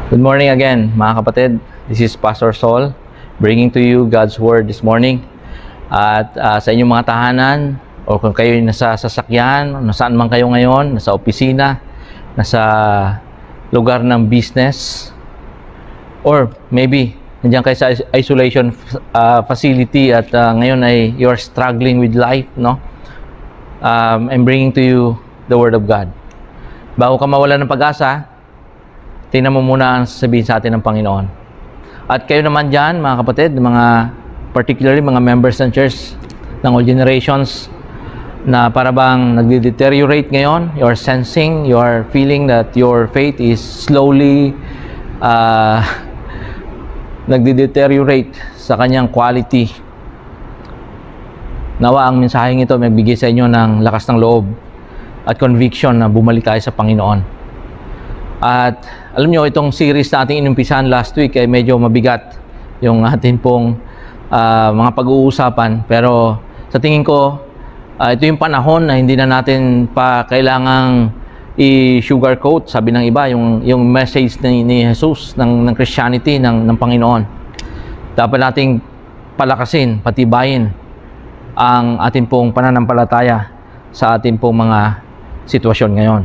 Good morning again, mga kapatid. This is Pastor Sol, bringing to you God's Word this morning. At sa inyong mga tahanan, o kung kayo nasa sasakyan, nasaan man kayo ngayon, nasa opisina, nasa lugar ng business, or maybe nandiyan kayo sa isolation facility at ngayon ay you are struggling with life, no? I'm bringing to you the Word of God. Bago ka mawala ng pag-asa, tingnan mo muna ang sasabihin sa atin ng Panginoon. At kayo naman dyan, mga kapatid, particularly mga members ng church ng all generations na para bang nagde-deteriorate ngayon, you are sensing, you are feeling that your faith is slowly nagde-deteriorate sa kanyang quality. Nawa ang mensaheng ito magbigay sa inyo ng lakas ng loob at conviction na bumalik tayo sa Panginoon. At alam nyo, itong series na ating inumpisahan last week ay medyo mabigat yung atin pong mga pag-uusapan. Pero sa tingin ko, ito yung panahon na hindi na natin pa kailangang i-sugarcoat, sabi ng iba, yung message ni Jesus, ng Christianity, ng Panginoon. Dapat nating palakasin, patibayin ang atin pong pananampalataya sa atin pong mga sitwasyon ngayon.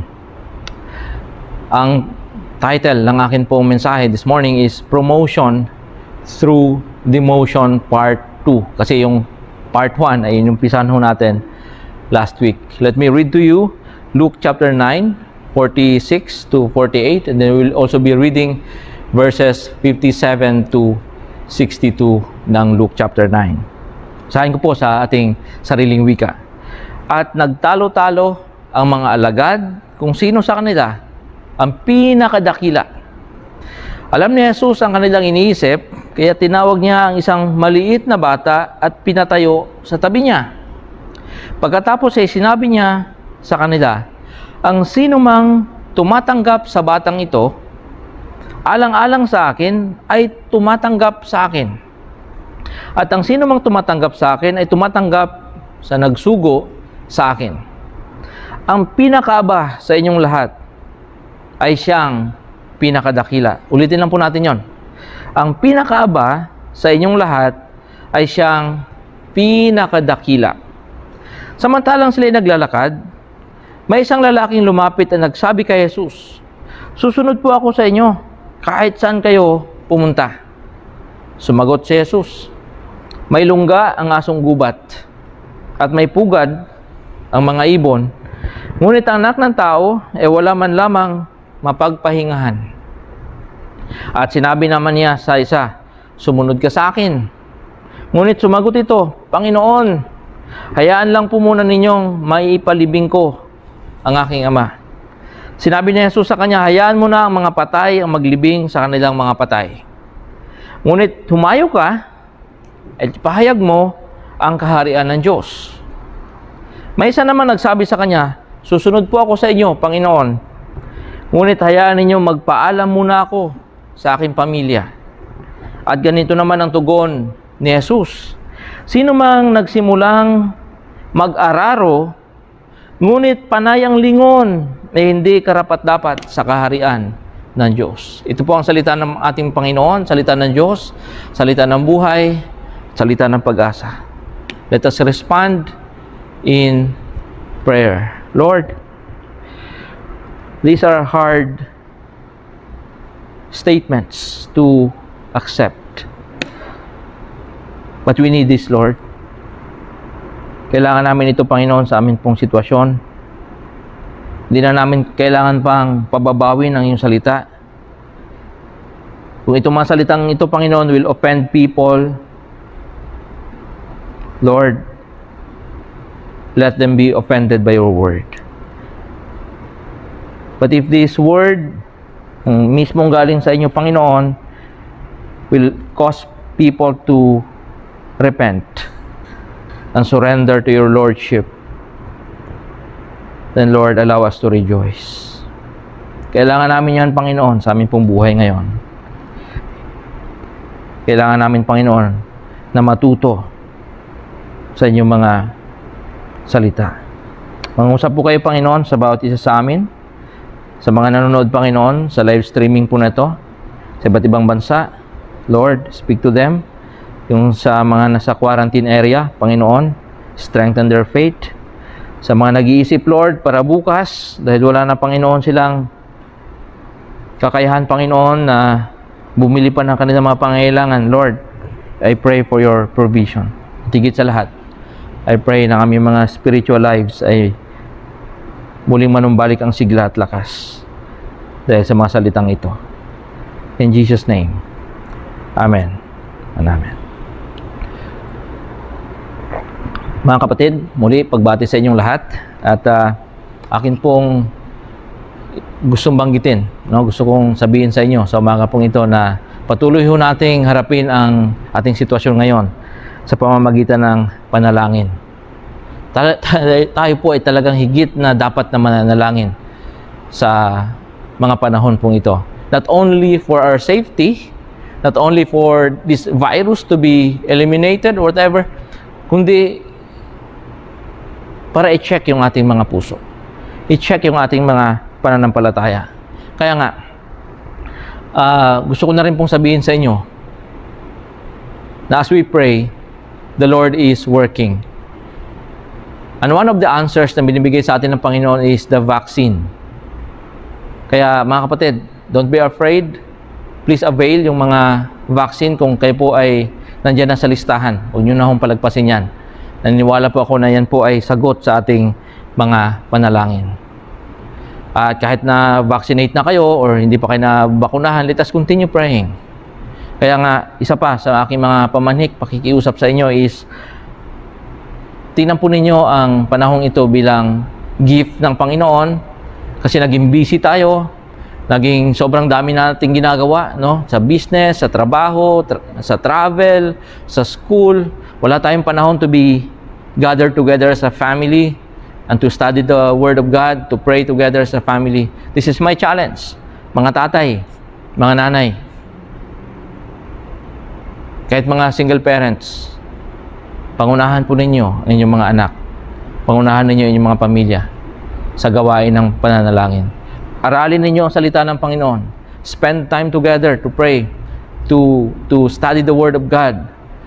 Ang title ng akin pong mensahe this morning is Promotion through Demotion Part 2. Kasi yung Part 1 ay inumpisahan ho natin last week. Let me read to you Luke chapter 9, 46 to 48. And then we'll also be reading verses 57 to 62 ng Luke chapter 9. Sahin ko po sa ating sariling wika. At nagtalo-talo ang mga alagad kung sino sa kanila ang pinakadakila. Alam ni Jesus ang kanilang iniisip, kaya tinawag niya ang isang maliit na bata at pinatayo sa tabi niya. Pagkatapos ay sinabi niya sa kanila, ang sino mang tumatanggap sa batang ito, alang-alang sa akin, ay tumatanggap sa akin. At ang sino mang tumatanggap sa akin, ay tumatanggap sa nagsugo sa akin. Ang pinakaaba sa inyong lahat, ay siyang pinakadakila. Ulitin lang po natin yon. Ang pinakaaba sa inyong lahat ay siyang pinakadakila. Samantalang sila'y naglalakad, may isang lalaking lumapit at nagsabi kay Jesus, susunod po ako sa inyo, kahit saan kayo pumunta. Sumagot si Jesus, may lungga ang asong gubat, at may pugad ang mga ibon, ngunit ang anak ng tao ay wala man lamang mapagpahingahan. At sinabi naman niya sa isa, sumunod ka sa akin. Ngunit sumagot ito, Panginoon, hayaan lang po muna ninyong maipalibing ko ang aking ama. Sinabi ni Jesus sa kanya, hayaan mo na ang mga patay ang maglibing sa kanilang mga patay. Ngunit humayo ka at pahayag mo ang kaharian ng Diyos. May isa naman nagsabi sa kanya, susunod po ako sa inyo, Panginoon. Ngunit hayaan ninyo magpaalam muna ako sa aking pamilya. At ganito naman ang tugon ni Jesus. Sino mang nagsimulang mag-araro, ngunit panayang lingon ay hindi karapat-dapat sa kaharian ng Diyos. Ito po ang salita ng ating Panginoon, salita ng Diyos, salita ng buhay, salita ng pag-asa. Let us respond in prayer. Lord, these are hard statements to accept. But we need this, Lord. Kailangan namin ito, Panginoon, sa amin pong sitwasyon. Hindi na namin kailangan pang pababawin ang iyong salita. Kung itong mga salitang ito, Panginoon, will offend people, Lord, let them be offended by your word. But if this word, mismong galing sa inyo, Panginoon, will cause people to repent and surrender to your Lordship, then Lord, allow us to rejoice. Kailangan namin yan, Panginoon, sa aming pong buhay ngayon. Kailangan namin, Panginoon, na matuto sa inyong mga salita. Mangusap po kayo, Panginoon, sa bawat isa sa amin, sa mga nanonood, Panginoon, sa live streaming po na ito. sa iba't ibang bansa. Lord, speak to them. Yung sa mga nasa quarantine area, Panginoon, strengthen their faith. Sa mga nag-iisip, Lord, para bukas, dahil wala na, Panginoon, silang kakayahan, Panginoon, na bumili pa ng kanilang mga pangailangan, Lord, I pray for your provision. Tigit sa lahat, I pray na aming mga spiritual lives ay muling manumbalik ang sigla at lakas dahil sa mga salitang ito. In Jesus' name, Amen and Amen. Mga kapatid, muli pagbati sa inyong lahat at akin pong gustong banggitin, no? Gusto kong sabihin sa inyo sa umaga pong ito na patuloy ho nating harapin ang ating sitwasyon ngayon sa pamamagitan ng panalangin. Tayo po ay talagang higit na dapat na mananalangin sa mga panahon pong ito. Not only for our safety, not only for this virus to be eliminated or whatever, kundi para i-check yung ating mga puso. I-check yung ating mga pananampalataya. Kaya nga, gusto ko na rin pong sabihin sa inyo na as we pray, the Lord is working. And one of the answers na binibigay sa atin ng Panginoon is the vaccine. Kaya mga kapatid, don't be afraid. Please avail yung mga vaccine kung kayo po ay nandiyan na sa listahan. Huwag nyo na hong palagpasin yan. Naniniwala po ako na yan po ay sagot sa ating mga panalangin. At kahit na vaccinate na kayo or hindi pa kayo nabakunahan, let us continue praying. Kaya nga, isa pa sa aking mga pamanhik, pakikiusap sa inyo is tingnan po ninyo ang panahong ito bilang gift ng Panginoon kasi naging busy tayo, naging sobrang dami nating ginagawa, no? Sa business, sa trabaho, sa travel, sa school. Wala tayong panahon to be gathered together as a family and to study the Word of God, to pray together as a family. This is my challenge. Mga tatay, mga nanay, kahit mga single parents, pangunahan po ninyo ang inyong mga anak. Pangunahan ninyo ang inyong mga pamilya sa gawain ng pananalangin. Aralin ninyo ang salita ng Panginoon. Spend time together to pray, to study the Word of God.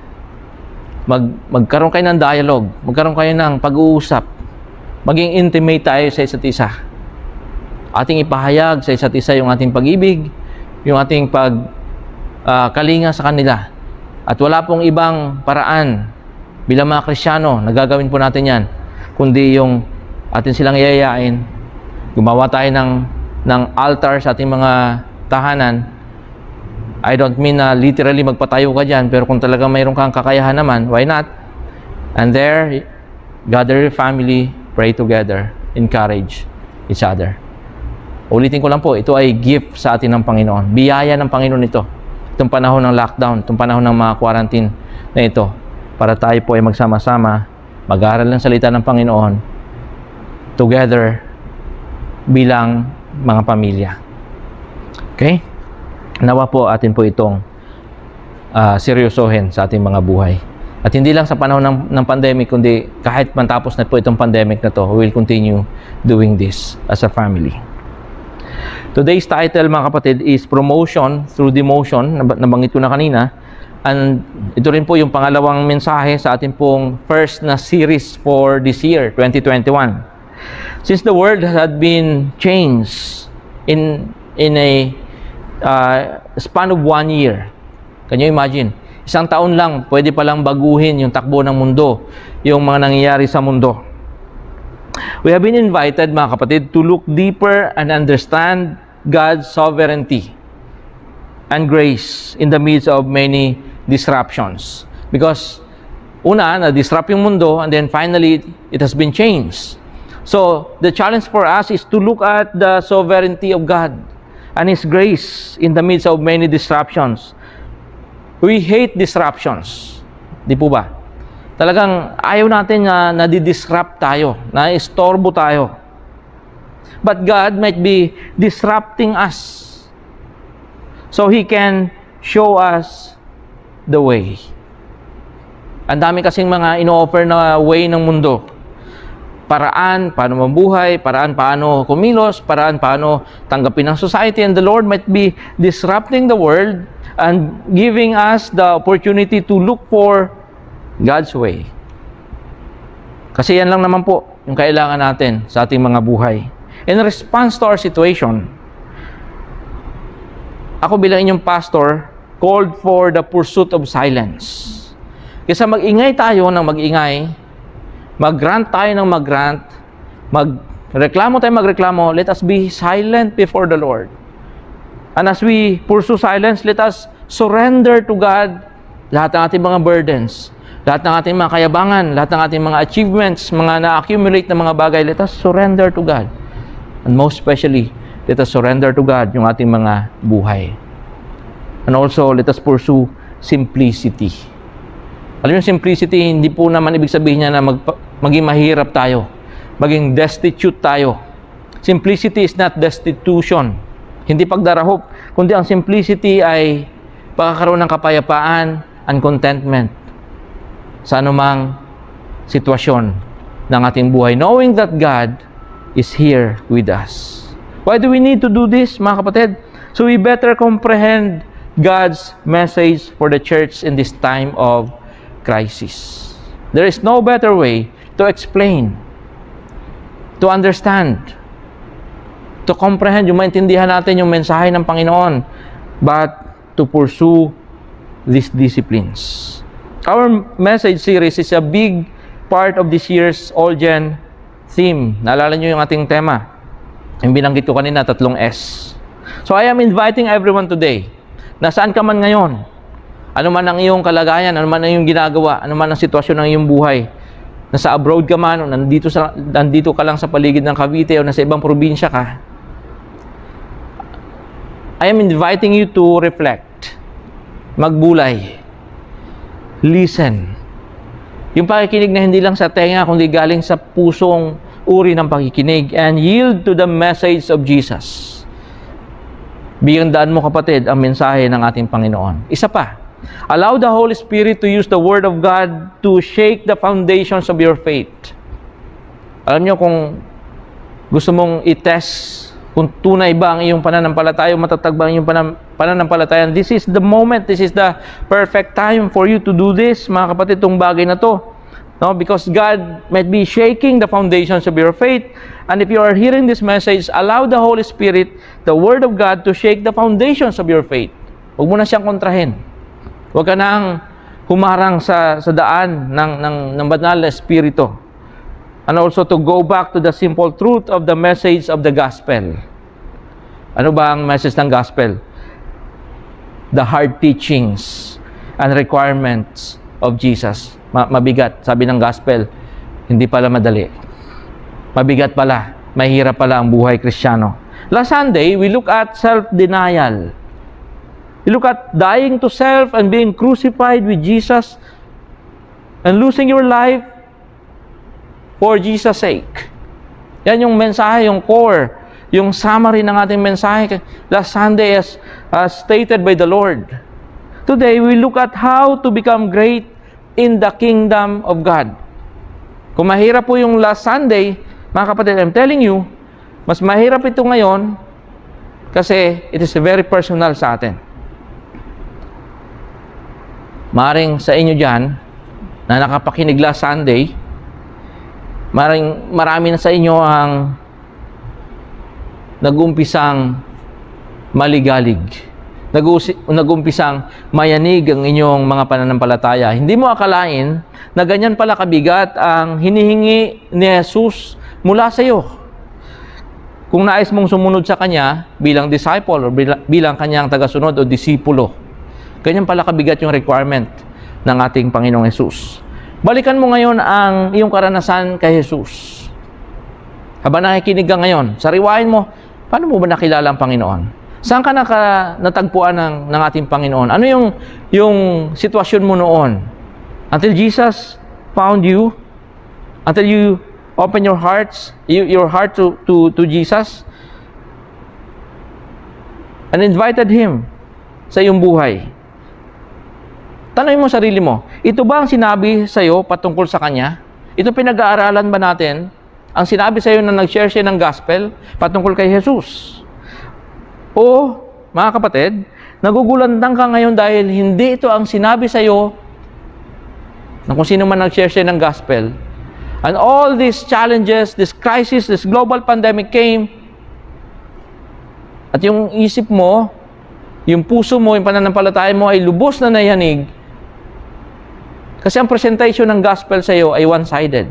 Magkaroon kayo ng dialogue, magkaroon kayo ng pag-uusap, maging intimate tayo sa isa't isa. Ating ipahayag sa isa't isa yung ating pag-ibig, yung ating kalinga sa kanila. At wala pong ibang paraan bilang mga Kristiyano, nagagawin po natin yan, kundi yung atin silang yayayain, gumawa tayo ng altar sa ating mga tahanan. I don't mean na literally magpatayo ka dyan, pero kung talagang mayroon kang kakayahan naman, why not? And there, gather your family, pray together, encourage each other. Ulitin ko lang po, ito ay gift sa atin ng Panginoon. Biyaya ng Panginoon ito. Itong panahon ng lockdown, itong panahon ng mga quarantine na ito, para tayo po ay magsama-sama, mag-aaral ng salita ng Panginoon, together, bilang mga pamilya. Okay? Nawa po atin po itong seryosohin sa ating mga buhay. At hindi lang sa panahon ng pandemic, kundi kahit matapos na po itong pandemic na to, we will continue doing this as a family. Today's title, mga kapatid, is Promotion through Demotion. Nabanggit ko na kanina. And ito rin po yung pangalawang mensahe sa ating pong first na series for this year, 2021. Since the world had been changed in a span of 1 year. Can you imagine? Isang taon lang, pwede palang baguhin yung takbo ng mundo, yung mga nangyayari sa mundo. We have been invited, mga kapatid, to look deeper and understand God's sovereignty and grace in the midst of many disruptions. Because, una, na-disrupt yung mundo, and then finally, it has been changed. So, the challenge for us is to look at the sovereignty of God and His grace in the midst of many disruptions. We hate disruptions. Di po ba? Talagang ayaw natin na nadi-disrupt tayo, na istorbo tayo. But God might be disrupting us so He can show us the way. Ang dami kasing mga ino-offer na way ng mundo. paraan paano mabuhay, paraan paano kumilos, paraan paano tanggapin ng society, and the Lord might be disrupting the world and giving us the opportunity to look for God's way. Kasi yan lang naman po yung kailangan natin sa ating mga buhay. In response to our situation, ako bilang inyong pastor, called for the pursuit of silence. Kaysa mag-ingay tayo ng mag-ingay, mag-grant tayo ng mag-grant, magreklamo tayo magreklamo, let us be silent before the Lord. And as we pursue silence, let us surrender to God lahat ng ating mga burdens, lahat ng ating mga kayabangan, lahat ng ating mga achievements, mga na-accumulate na mga bagay, let us surrender to God. And most especially, let us surrender to God yung ating mga buhay. And also, let us pursue simplicity. Alam niyo, simplicity, hindi po naman ibig sabihin niya na maging mahirap tayo, maging destitute tayo. Simplicity is not destitution. Hindi pagdarahop, kundi ang simplicity ay pagkakaroon ng kapayapaan and contentment sa anumang sitwasyon ng ating buhay, knowing that God is here with us. Why do we need to do this, mga kapatid? So we better comprehend God's message for the church in this time of crisis. There is no better way to explain, to understand, to comprehend, yung maintindihan natin yung mensahe ng Panginoon, but to pursue these disciplines. Our message series is a big part of this year's All-Gen theme. Naalala nyo yung ating tema? Yung binanggit ko kanina, 3 S. So I am inviting everyone today, nasaan ka man ngayon, ano man ang iyong kalagayan, ano man ang iyong ginagawa, ano man ang sitwasyon ng iyong buhay, nasa abroad ka man, o nandito ka lang sa paligid ng Cavite, o nasa ibang probinsya ka, I am inviting you to reflect, magbulay, listen. Yung pakikinig na hindi lang sa tenga, kundi galing sa pusong uri ng pakikinig, and yield to the message of Jesus. Bigyan daan mo, kapatid, ang mensahe ng ating Panginoon. Isa pa, allow the Holy Spirit to use the Word of God to shake the foundations of your faith. Alam nyo, kung gusto mong i-test kung tunay ba ang iyong pananampalataya, matatag ba ang iyong pananampalataya, this is the moment, this is the perfect time for you to do this, mga kapatid, itong bagay na to. No? Because God might be shaking the foundations of your faith. And if you are hearing this message, allow the Holy Spirit, the Word of God, to shake the foundations of your faith. Huwag mo na siyang kontrahin. Huwag ka nang humarang sa daan ng banal na Espiritu. And also to go back to the simple truth of the message of the gospel. Ano ba ang message ng gospel? The hard teachings and requirements of Jesus. Mabigat. Sabi ng gospel, hindi pala madali. Mabigat pala. Mahirap pala ang buhay Kristiyano. Last Sunday, we look at self-denial. We look at dying to self and being crucified with Jesus and losing your life for Jesus' sake. Yan yung mensahe, yung core, yung summary ng ating mensahe last Sunday as stated by the Lord. Today, we look at how to become great in the kingdom of God. Kung mahirap po yung last Sunday, mga kapatid, I'm telling you, mas mahirap ito ngayon kasi it is very personal sa atin. Maring sa inyo dyan na nakapakinig last Sunday, marami na sa inyo ang nag-umpisang maligalig. Nag-umpisang mayanig ang inyong mga pananampalataya. Hindi mo akalain na ganyan pala kabigat ang hinihingi ni Jesus mula sa iyo. Kung nais mong sumunod sa Kanya bilang disciple o bilang Kanyang tagasunod o disipulo. Ganyan pala kabigat yung requirement ng ating Panginoong Jesus. Balikan mo ngayon ang iyong karanasan kay Jesus. Habang nakikinig ka ngayon, sariwain mo, paano mo ba nakilala ang Panginoon? Saan ka natagpuan ng ating Panginoon? Ano yung sitwasyon mo noon? Until Jesus found you, until you open your heart to Jesus, and invited Him sa iyong buhay. Tanungin mo sarili mo, ito ba ang sinabi sa iyo patungkol sa Kanya? Ito pinag-aaralan ba natin ang sinabi sa iyo na nag-share siya ng gospel patungkol kay Jesus? O, mga kapatid, nagugulantang ka ngayon dahil hindi ito ang sinabi sa iyo na kung sino man nag-share siya ng gospel. And all these challenges, this crisis, this global pandemic came, at yung isip mo, yung puso mo, yung pananampalataya mo ay lubos na nayanig kasi ang presentation ng gospel sa iyo ay one-sided.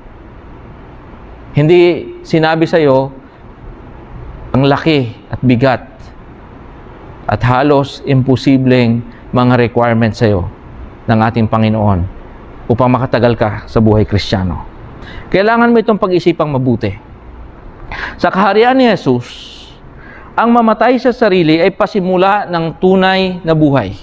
Hindi sinabi sa iyo ang laki at bigat at halos imposibleng mga requirements sa iyo ng ating Panginoon upang makatagal ka sa buhay Kristiyano. Kailangan mo itong pag-isipang mabuti. Sa kaharian ni Jesus, ang mamatay sa sarili ay pasimula ng tunay na buhay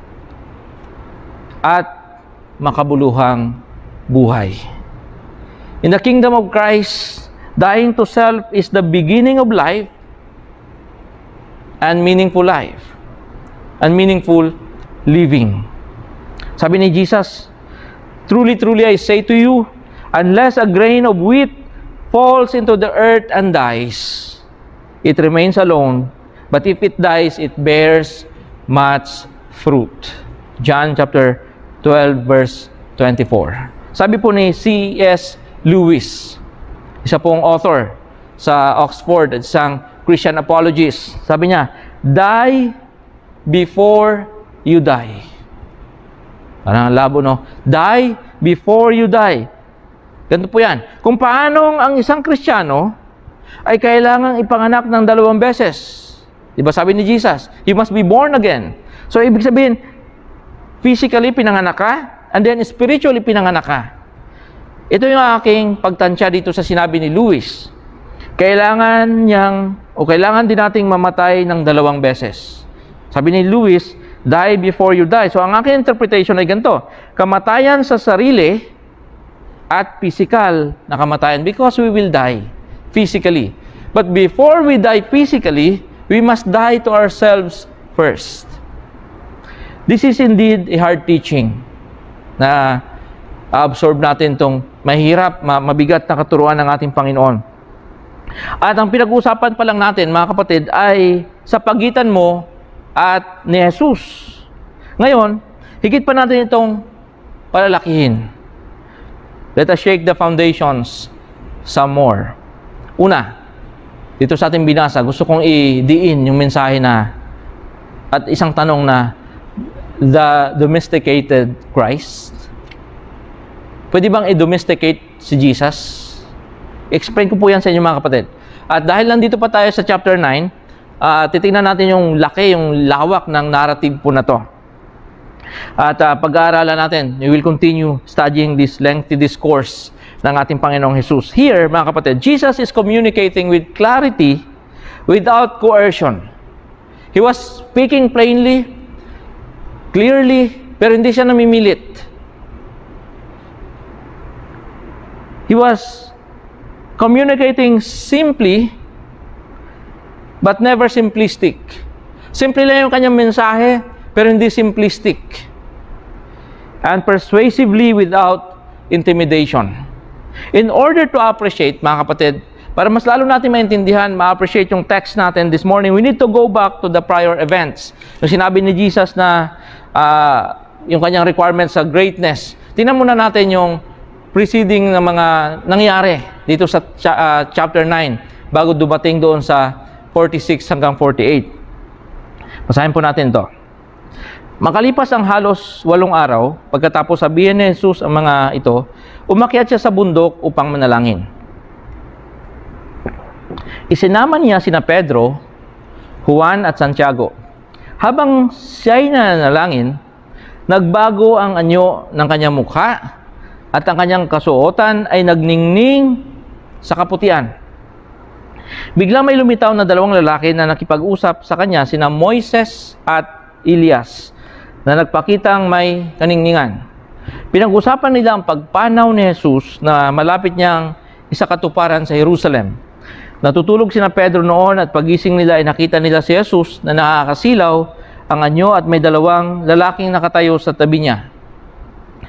at makabuluhang buhay. In the kingdom of Christ, dying to self is the beginning of life and meaningful living. Sabi ni Jesus, "Truly, truly, I say to you, unless a grain of wheat falls into the earth and dies, it remains alone, but if it dies, it bears much fruit." John chapter 12, verse 24. Sabi po ni C.S. Lewis, isa pong author sa Oxford at isang Christian apologist. Sabi niya, "Die before you die." Parang labo, no? Die before you die. Ganito po yan. Kung paanong ang isang Kristiyano ay kailangang ipanganak ng 2 beses. Diba sabi ni Jesus, you must be born again. So, ibig sabihin, physically pinanganak ka, and then spiritually pinanganak ka. Ito yung aking pagtansya dito sa sinabi ni Lewis. Kailangan din nating mamatay ng 2 beses. Sabi ni Lewis, die before you die. So, ang aking interpretation ay ganito, kamatayan sa sarili at physical na kamatayan because we will die physically. But before we die physically, we must die to ourselves first. This is indeed a hard teaching na absorb natin itong mahirap, mabigat na katuruan ng ating Panginoon. At ang pinag-uusapan pa lang natin, mga kapatid, ay sa pagitan mo at ni Jesus. Ngayon, higit pa natin itong palalakihin. Let us shake the foundations some more. Una, dito sa ating binasa, gusto kong i-diin yung mensahe na at isang tanong na the domesticated Christ. Pwede bang i-domesticate si Jesus? Explain ko po yan sa inyo, mga kapatid. At dahil nandito pa tayo sa chapter 9, titingnan natin yung laki, yung lawak ng narrative po na to. At pag-aaralan natin, we will continue studying this lengthy discourse ng ating Panginoong Jesus. Here, mga kapatid, Jesus is communicating with clarity without coercion. He was speaking plainly, clearly, pero hindi siya namimilit. He was communicating simply, but never simplistic. Simple lang yung kanyang mensahe, pero hindi simplistic. And persuasively without intimidation. In order to appreciate, mga kapatid, para mas lalo natin maintindihan, ma-appreciate yung text natin this morning, we need to go back to the prior events. Yung sinabi ni Jesus na yung kanyang requirements sa greatness. Tingnan muna natin yung preceding na mga nangyari dito sa chapter 9 bago dumating doon sa 46 hanggang 48. Basahin po natin to. Makalipas ang halos 8 araw, pagkatapos sabihin ni Jesus ang mga ito, umakyat siya sa bundok upang manalangin. Isinama niya sina Pedro, Juan at Santiago. Habang siya'y nanalangin, nagbago ang anyo ng kanyang mukha at ang kanyang kasuotan ay nagningning sa kaputian. Biglang may lumitaw na 2 lalaki na nakipag-usap sa kanya, sina Moises at Elias, na nagpakitang may kaningningan. Pinag-usapan nila ang pagpanaw ni Jesus na malapit niyang isakatuparan sa Jerusalem. Natutulog sina Pedro noon at pagising nila ay nakita nila si Jesus na nakakasilaw ang anyo at may 2 lalaking nakatayo sa tabi niya.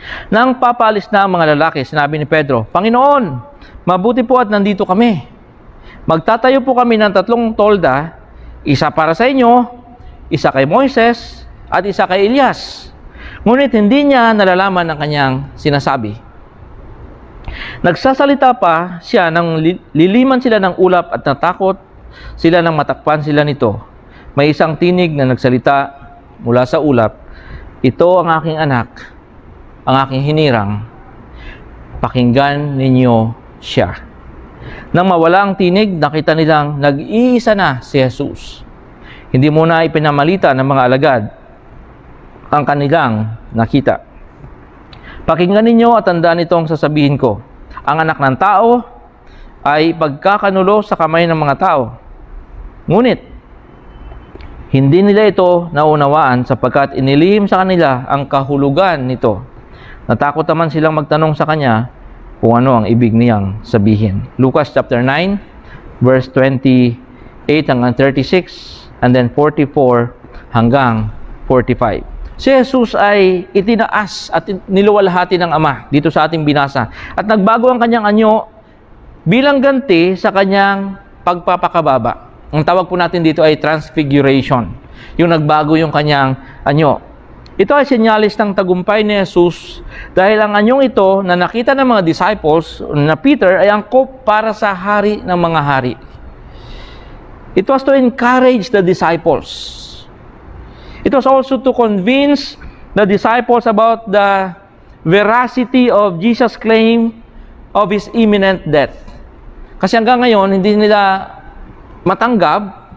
Nang papalis na ang mga lalaki, sinabi ni Pedro, Panginoon, mabuti po at nandito kami. Magtatayo po kami ng 3 tolda, isa para sa inyo, isa kay Moises, at isa kay Elias. Ngunit hindi niya nalalaman ang kanyang sinasabi. Nagsasalita pa siya nang liliman sila ng ulap at natakot sila nang matakpan sila nito. May isang tinig na nagsalita mula sa ulap, ito ang aking anak, ang aking hinirang, pakinggan ninyo siya. Nang mawala ang tinig, nakita nilang nag-iisa na si Jesus. Hindi muna ipinamalita ng mga alagad ang kanilang nakita. Pakinggan ninyo at tandaan itong sasabihin ko. Ang anak ng tao ay pagkakanulo sa kamay ng mga tao. Ngunit, hindi nila ito naunawaan sapagkat inilihim sa kanila ang kahulugan nito. Natakot naman silang magtanong sa kanya kung ano ang ibig niyang sabihin. Lucas chapter 9, verse 28 hanggang 36, and then 44 hanggang 45. Si Jesus ay itinaas at niluwalhati ng Ama dito sa ating binasa. At nagbago ang kanyang anyo bilang ganti sa kanyang pagpapakababa. Ang tawag po natin dito ay transfiguration. Yung nagbago yung kanyang anyo. Ito ay senyalis ng tagumpay ni Jesus dahil ang anyong ito na nakita ng mga disciples na Peter ay angkop para sa hari ng mga hari. It was to encourage the disciples. It was also to convince the disciples about the veracity of Jesus' claim of His imminent death. Kasi hanggang ngayon, hindi nila matanggap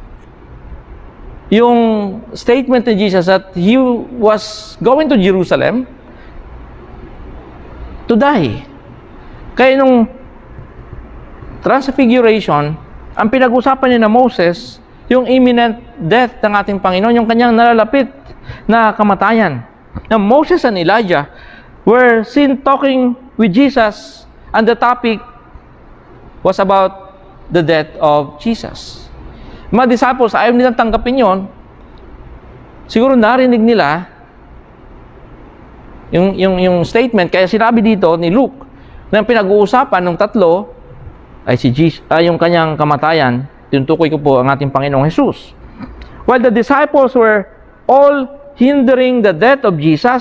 yung statement ni Jesus that He was going to Jerusalem to die. Kaya nung transfiguration, ang pinag-usapan niya na Moses, yung imminent death ng ating Panginoon, yung kanyang nalalapit na kamatayan. Now, Moses and Elijah were seen talking with Jesus, and the topic was about the death of Jesus. Mga disciples, ayaw nilang tanggapin yon. Siguro narinig nila yung statement, kaya sinabi dito ni Luke na pinag-uusapan ng 3 ay si Jesus, yung kanyang kamatayan. Tinutukoy ko po ang ating Panginoong Jesus. While the disciples were all hindering the death of Jesus,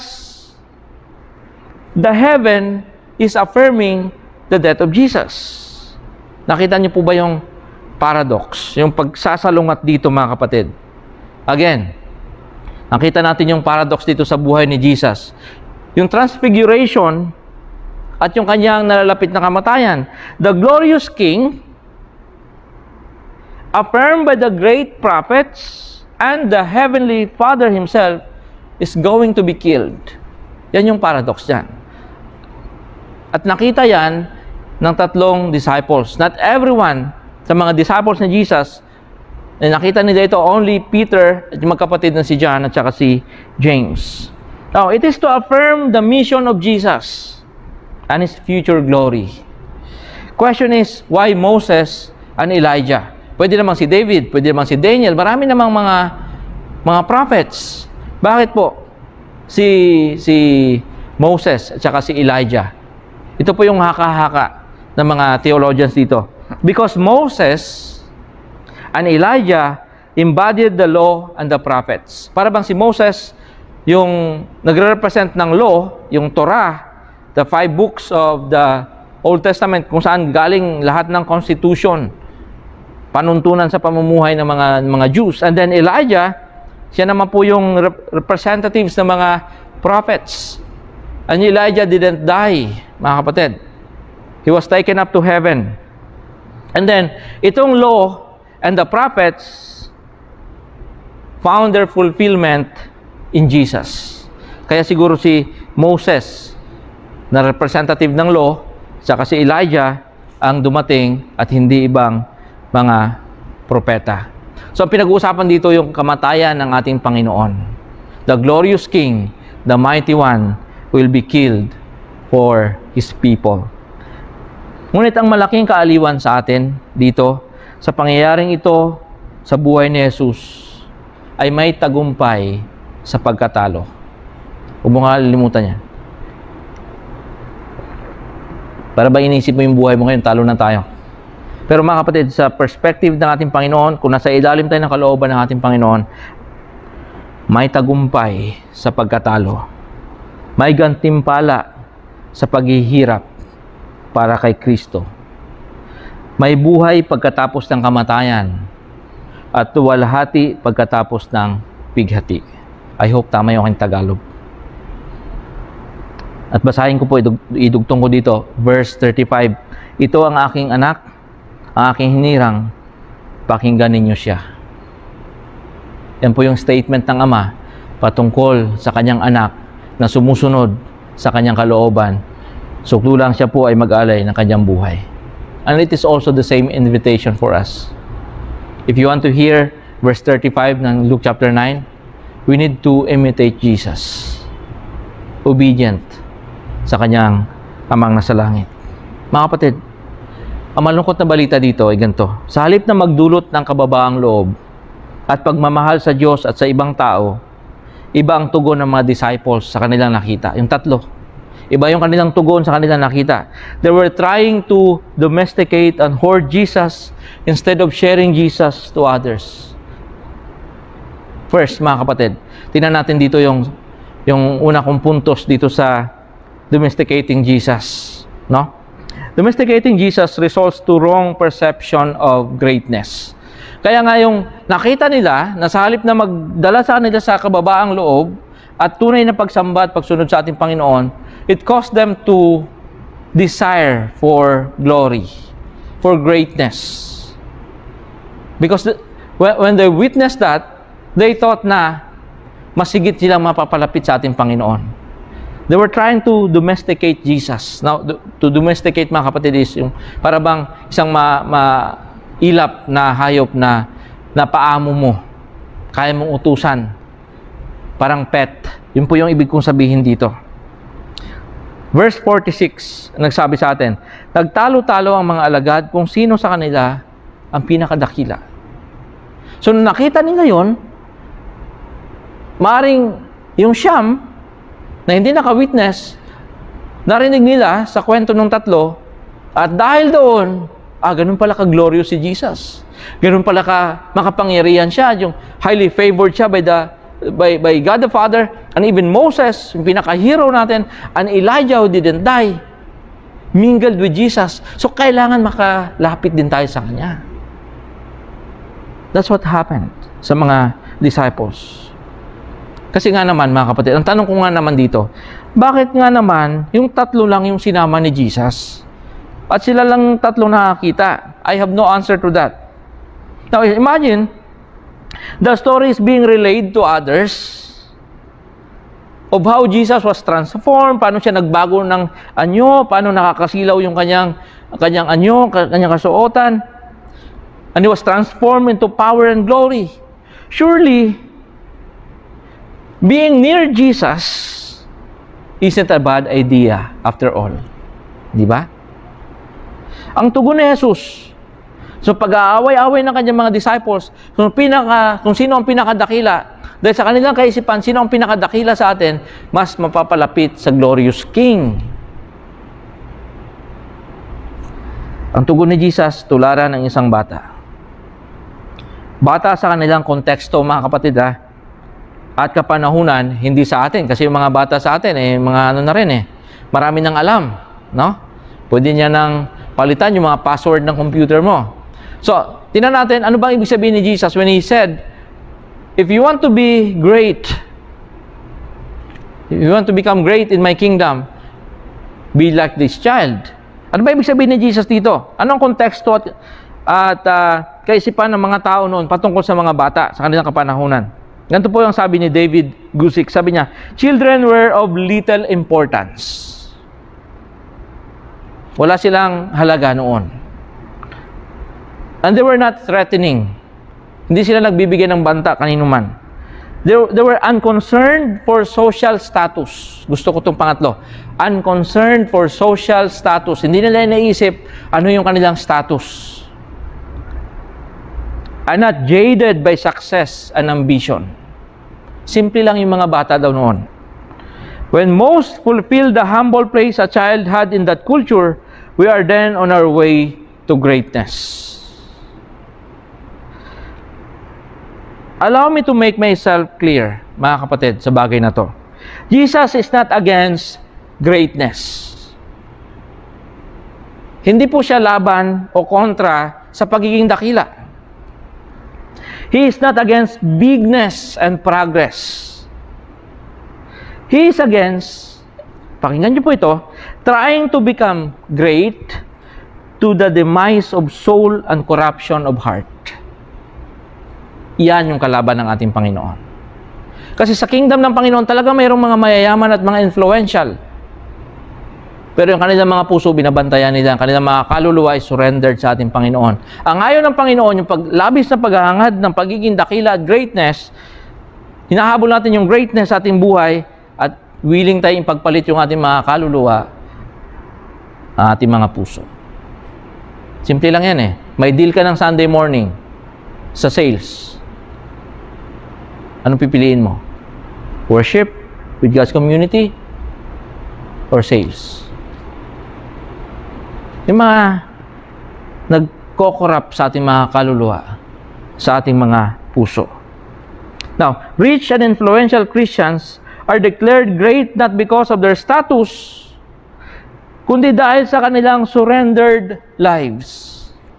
the heaven is affirming the death of Jesus. Nakita niyo po ba yung paradox? Yung pagsasalungat dito, mga kapatid. Again, nakita natin yung paradox dito sa buhay ni Jesus. Yung transfiguration at yung kanyang nalalapit na kamatayan. The glorious King, affirmed by the great prophets and the heavenly Father Himself, is going to be killed. Yan yung paradox dyan. At nakita yan ng 3 disciples. Not everyone sa mga disciples ni Jesus, nakita nila ito, only Peter at yung magkapatid na si John at saka si James. Now, it is to affirm the mission of Jesus and His future glory. Question is, why Moses and Elijah? Pwede namang si David, pwede namang si Daniel, marami namang mga prophets. Bakit po si Moses at saka si Elijah? Ito po yung haka-haka ng mga theologians dito. Because Moses and Elijah embodied the law and the prophets. Para bang si Moses, yung nagre-represent ng law, yung Torah, the 5 books of the Old Testament, kung saan galing lahat ng constitution, panuntunan sa pamumuhay ng mga Jews. And then Elijah, siya naman po yung representatives ng mga prophets. And Elijah didn't die, mga kapatid. He was taken up to heaven. And then, itong law and the prophets found their fulfillment in Jesus. Kaya siguro si Moses, na representative ng law, saka si Elijah, ang dumating at hindi ibang mga propeta. So, pinag-uusapan dito yung kamatayan ng ating Panginoon. The glorious King, the mighty one, will be killed for His people. Ngunit ang malaking kaaliwan sa atin dito, sa pangyayaring ito sa buhay ni Jesus, ay may tagumpay sa pagkatalo. Huwag mo nga lilimutan yan. Para ba inisip mo yung buhay mo ngayon, talo na tayo. Pero mga kapatid, sa perspective ng ating Panginoon, kung nasa ilalim tayo ng kalooban ng ating Panginoon, may tagumpay sa pagkatalo. May gantimpala sa paghihirap para kay Kristo. May buhay pagkatapos ng kamatayan at tuwalhati pagkatapos ng pighati. I hope tama yung aking Tagalog. At basahin ko po, idugtong ko dito, verse 35. Ito ang aking anak, ang aking hinirang, pakinggan ninyo siya. Yan po yung statement ng Ama patungkol sa kanyang anak na sumusunod sa kanyang kalooban. Suklulang siya po ay mag-alay ng kanyang buhay. And it is also the same invitation for us. If you want to hear verse 35 ng Luke chapter 9, we need to imitate Jesus. Obedient sa kanyang amang nasa langit. Mga kapatid, ang malungkot na balita dito ay ganito. Sa halip na magdulot ng kababaang loob at pagmamahal sa Diyos at sa ibang tao, iba ang tugon ng mga disciples sa kanilang nakita. Yung tatlo. Iba yung kanilang tugon sa kanilang nakita. They were trying to domesticate and hoard Jesus instead of sharing Jesus to others. First, mga kapatid, tingnan natin dito yung una kong puntos dito sa domesticating Jesus, no? Domesticating Jesus results to wrong perception of greatness. Kaya nga yung nakita nila na sa halip na magdala sa kanila sa kababaang loob at tunay na pagsamba at pagsunod sa ating Panginoon, it caused them to desire for glory, for greatness. Because when they witnessed that, they thought na masigit silang mapapalapit sa ating Panginoon. They were trying to domesticate Jesus. Now, to domesticate, mga kapatid, is yung para bang isang mailap na hayop na paamo mo. Kaya mong utusan. Parang pet. Yun po yung ibig kong sabihin dito. Verse 46, nagsabi sa atin, nagtalo-talo ang mga alagad kung sino sa kanila ang pinakadakila. So, nung nakita nila yun, maaring yung siyam, na hindi naka-witness, narinig nila sa kwento ng tatlo, at dahil doon, ganun pala ka-glorious si Jesus. Ganun pala makapangyarihan siya, yung highly favored siya by God the Father, and even Moses, yung pinaka-hero natin, and Elijah who didn't die, mingled with Jesus. So, kailangan makalapit din tayo sa Kanya. That's what happened sa mga disciples. Kasi nga naman, mga kapatid, ang tanong ko nga naman dito, bakit nga naman yung tatlo lang yung sinama ni Jesus? At sila lang tatlo nakakita? I have no answer to that. Now, imagine, the story is being relayed to others of how Jesus was transformed, paano siya nagbago ng anyo, paano nakakasilaw yung kanyang anyo, kanyang kasuotan, and he was transformed into power and glory. Surely, being near Jesus isn't a bad idea after all. Di ba? Ang tugon ni Jesus, so pag-aaway-away ng kanyang mga disciples, kung sino ang pinakadakila, dahil sa kanilang kaisipan, sino ang pinakadakila sa atin, mas mapapalapit sa glorious King. Ang tugon ni Jesus, tularan ng isang bata. Bata sa kanilang konteksto, mga kapatid, at kapanahunan, hindi sa atin. Kasi yung mga bata sa atin, mga marami nang alam, no? Pwede niya nang palitan yung mga password ng computer mo. So, tingnan natin, ano bang ibig sabihin ni Jesus when He said, if you want to be great, if you want to become great in my kingdom, be like this child. Ano ba ibig sabihin ni Jesus dito? Anong konteksto at kaisipan ng mga tao noon patungkol sa mga bata sa kanilang kapanahunan? Ganito po yung sabi ni David Gusick. Sabi niya, children were of little importance. Wala silang halaga noon. And they were not threatening. Hindi sila nagbibigay ng banta kanino man. They were unconcerned for social status. Gusto ko itong pangatlo. Unconcerned for social status. Hindi nila naisip ano yung kanilang status. Are not jaded by success and ambition. Simple lang yung mga bata daw noon. When most fulfilled the humble place a child had in that culture, we are then on our way to greatness. Allow me to make myself clear, mga kapatid, sa bagay na to. Jesus is not against greatness. Hindi po siya laban o kontra sa pagiging dakila. He is not against bigness and progress. He is against, pakinggan niyo po ito, trying to become great to the demise of soul and corruption of heart. Yan yung kalaban ng ating Panginoon. Kasi sa kingdom ng Panginoon talaga mayroong mga mayayaman at mga influential. Pero yung kanilang mga puso, binabantayan nila. Ang kanilang mga kaluluwa ay surrendered sa ating Panginoon. Ang ayaw ng Panginoon, yung paglabis na paghahangad ng pagiging dakila at greatness, hinahabol natin yung greatness sa ating buhay at willing tayong pagpalit yung ating mga kaluluwa, ang ating mga puso. Simple lang yan eh. May deal ka ng Sunday morning sa sales. Anong pipiliin mo? Worship with God's community or sales? Yung mga nagko-corrupt sa ating mga kaluluwa, sa ating mga puso. Now, rich and influential Christians are declared great not because of their status, kundi dahil sa kanilang surrendered lives.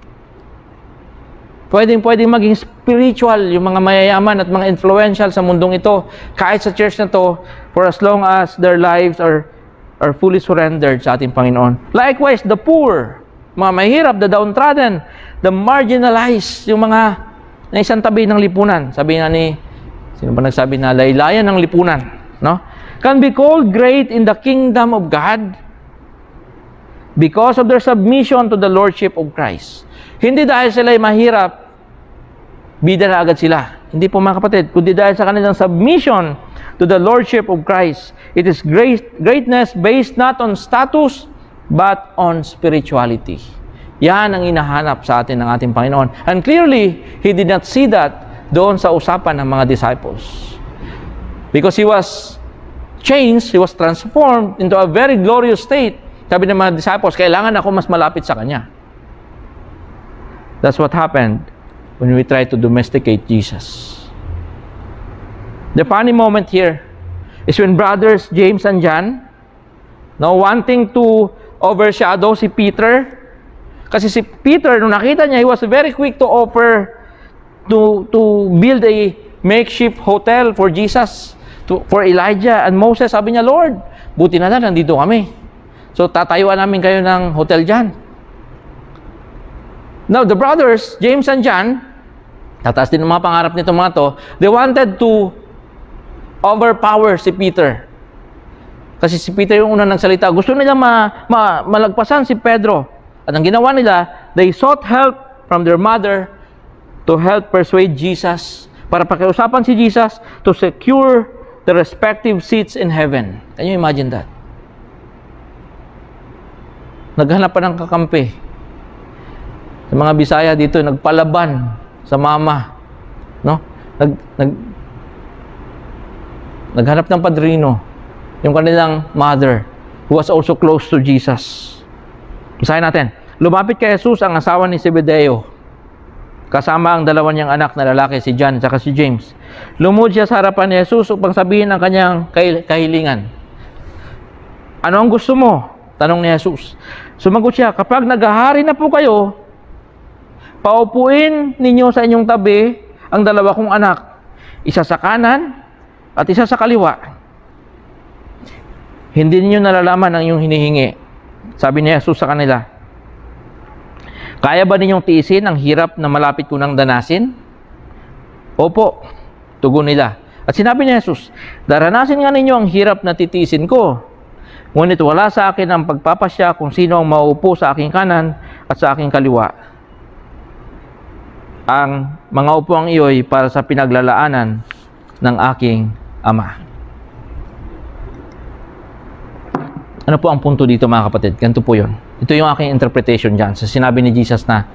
Pwedeng maging spiritual yung mga mayayaman at mga influential sa mundong ito, kahit sa church na to, for as long as their lives are fully surrendered sa ating Panginoon. Likewise, the poor, mga mahirap, the downtrodden, the marginalized, yung mga na isang tabi ng lipunan. Sabi nga ni, sino ba nagsabi na laylayan ng lipunan? No? Can be called great in the kingdom of God because of their submission to the Lordship of Christ. Hindi dahil sila ay mahirap, bida na agad sila. Hindi po mga kapatid, kundi dahil sa kanilang submission to the Lordship of Christ. It is greatness based not on status, but on spirituality. Yan ang inahanap sa atin ng ating Panginoon. And clearly, He did not see that doon sa usapan ng mga disciples. Because He was changed, He was transformed into a very glorious state. Sabi ng mga disciples, kailangan ako mas malapit sa Kanya. That's what happened when we try to domesticate Jesus. The funny moment here is when brothers James and John, now wanting to overshadow si Peter, kasi si Peter, nung nakita niya, he was very quick to offer to build a makeshift hotel for Jesus, for Elijah and Moses. Sabi niya, Lord, buti na lang, nandito kami. So, tatayuan namin kayo ng hotel dyan. Now, the brothers, James and John, tataas din ang mga pangarap nito mga to, they wanted to overpower si Peter. Kasi si Peter yung unang nagsalita. Gusto nila malagpasan si Pedro. At ang ginawa nila, they sought help from their mother to help persuade Jesus, para pakiusapan si Jesus to secure the respective seats in heaven. Can you imagine that? Naghanap pa ng kakampi. Sa mga Bisaya dito, nagpalaban sa mama. No? Naghanap ng padrino. Yung kanilang mother, who was also close to Jesus. Basahin natin. Lumapit kay Jesus ang asawa ni Zebedeo, kasama ang dalawa niyang anak na lalaki, si John at si James. Lumuhod siya sa harapan ni Jesus upang sabihin ang kanyang kahilingan. Ano ang gusto mo? Tanong ni Jesus. Sumagot siya, kapag naghahari na po kayo, paupuin ninyo sa inyong tabi ang dalawa kong anak, isa sa kanan at isa sa kaliwa. Hindi ninyo nalalaman ang inyong hinihingi. Sabi ni Jesus sa kanila, kaya ba ninyong tiisin ang hirap na malapit ko nang danasin? Opo, tugon nila. At sinabi ni Jesus, daranasin nga ninyo ang hirap na titiisin ko. Ngunit wala sa akin ang pagpapasya kung sino ang mauupo sa aking kanan at sa aking kaliwa. Ang mga upuang iyo'y para sa pinaglalaanan ng aking Ama. Ano po ang punto dito mga kapatid? Ganito po yun. Ito yung aking interpretation dyan. Sa sinabi ni Jesus na,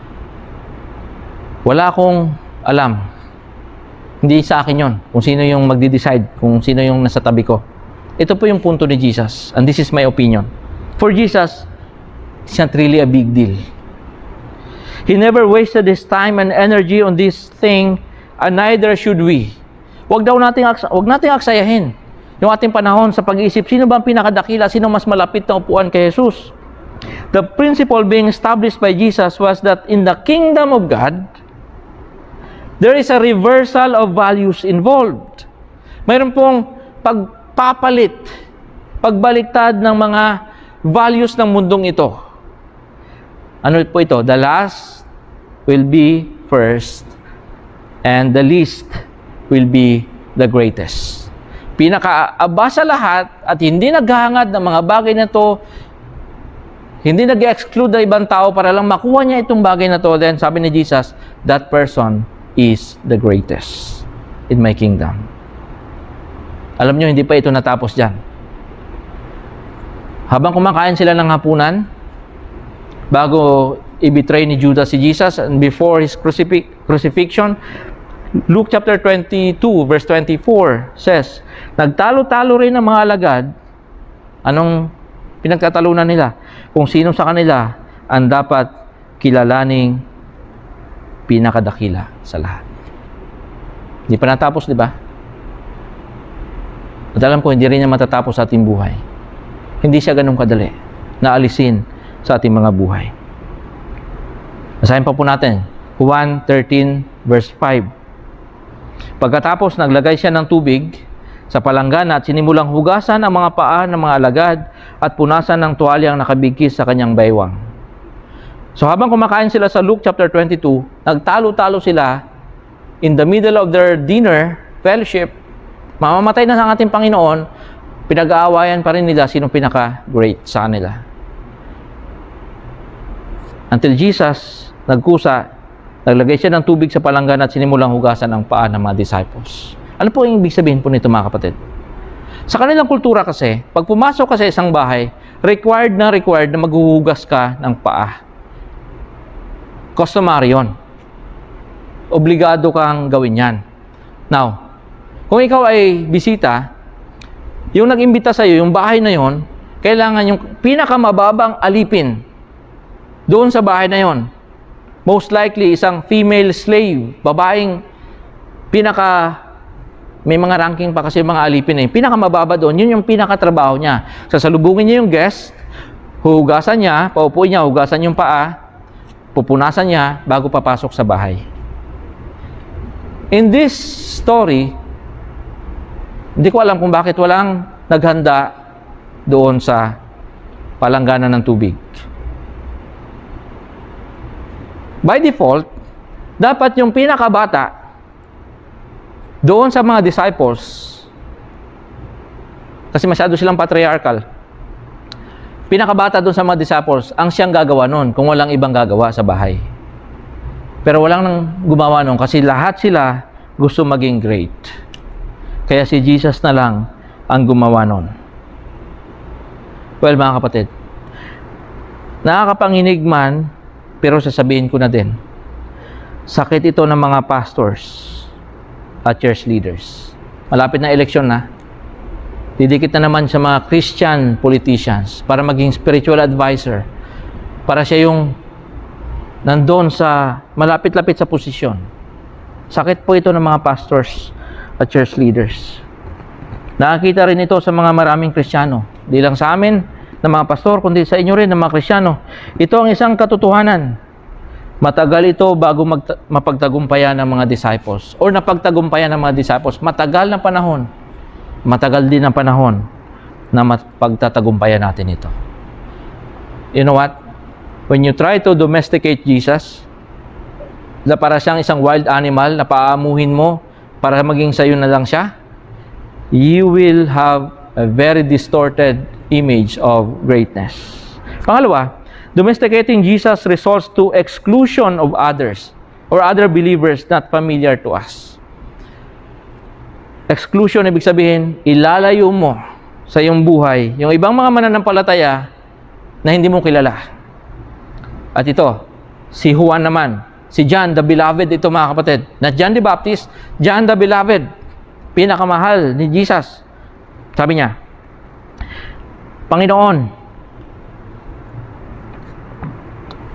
wala akong alam. Hindi sa akin yun. Kung sino yung magdi-decide, kung sino yung nasa tabi ko. Ito po yung punto ni Jesus. And this is my opinion. For Jesus, It's not really a big deal. He never wasted his time and energy on this thing, and neither should we. Wag nating aksayahin yung ating panahon sa pag-iisip, sino ba ang pinakadakila, sino mas malapit na upuan kay Jesus? The principle being established by Jesus was that in the kingdom of God, there is a reversal of values involved. Mayroon pong pagpapalit, pagbaliktad ng mga values ng mundong ito. Ano po ito? The last will be first, and the least will be the greatest. Pinakaaba sa lahat at hindi naghahangad ng mga bagay na ito, hindi nag-exclude na ibang tao para lang makuha niya itong bagay na ito. Then sabi ni Jesus, that person is the greatest in my kingdom. Alam niyo, hindi pa ito natapos dyan. Habang kumakain sila ng hapunan, bago i-betray ni Judas si Jesus and before his crucifixion, Luke chapter 22 verse 24 says, nagtalo-talo rin ang mga alagad. Anong pinagtatalunan nila? Kung sino sa kanila ang dapat kilalaning pinakadakila sa lahat. Hindi pa natapos, di ba? At alam ko, hindi rin niya matatapos sa ating buhay. Hindi siya ganun kadali na alisin sa ating mga buhay. Basahin pa po natin, Juan 13 verse 5. Pagkatapos naglagay siya ng tubig sa palanggana at sinimulang hugasan ang mga paa ng mga alagad at punasan ng tuwalyang nakabigkis sa kanyang baywang. So habang kumakain sila sa Luke chapter 22, nagtalo-talo sila in the middle of their dinner, fellowship, mamamatay na sa ating Panginoon, pinag-aawayan pa rin nila sino pinaka-great sa kanila. Until Jesus nagkusa, naglagay siya ng tubig sa palanggana at sinimulang hugasan ang paa ng mga disciples. Ano po yung ibig sabihin po nito, mga kapatid? Sa kanilang kultura kasi, pag pumasok ka sa isang bahay, required na maghuhugas ka ng paa. Customary yun. Obligado kang gawin yan. Now, kung ikaw ay bisita, yung nag-imbita sa'yo, yung bahay na yon, kailangan yung pinakamababang alipin doon sa bahay na yon. Most likely, isang female slave, babaeng may mga ranking pa kasi mga alipin eh. Pinakamababa doon, yun yung pinakatrabaho niya. Sasalubungin niya yung guest, hugasan niya, paupuin niya, hugasan yung paa, pupunasan niya bago papasok sa bahay. In this story, hindi ko alam kung bakit walang naghanda doon sa palanggana ng tubig. By default, dapat yung pinakabata doon sa mga disciples, kasi masyado silang patriarchal, pinakabata doon sa mga disciples, ang siyang gagawa noon kung walang ibang gagawa sa bahay. Pero walang nang gumawa noon kasi lahat sila gusto maging great. Kaya si Jesus na lang ang gumawa noon. Well, mga kapatid, nakakapanginig man, pero sasabihin ko na din, sakit ito ng mga pastors at church leaders. Malapit na eleksyon na. Didikit na naman sa mga Christian politicians para maging spiritual advisor. Para siya yung nandun sa malapit-lapit sa posisyon. Sakit po ito ng mga pastors at church leaders. Nakakita rin ito sa mga maraming Kristiyano. Di lang sa amin ng mga pastor, kundi sa inyo rin ng mga Kristiyano. Ito ang isang katotohanan. Matagal ito bago mapagtagumpayan ng mga disciples or napagtagumpayan ng mga disciples. Matagal na panahon. Matagal din ang panahon na mapagtatagumpayan natin ito. You know what? When you try to domesticate Jesus, na para siyang isang wild animal na paamuhin mo para maging sayo na lang siya, you will have a very distorted image of greatness. Pangalawa, domesticating Jesus results to exclusion of others or other believers not familiar to us. Exclusion, ibig sabihin, ilalayo mo sa iyong buhay yung ibang mga mananampalataya na hindi mo kilala. At ito, si Juan naman, si John the Beloved, ito mga kapatid, na John the Baptist, John the Beloved, pinakamahal ni Jesus. Sabi niya, Panginoon,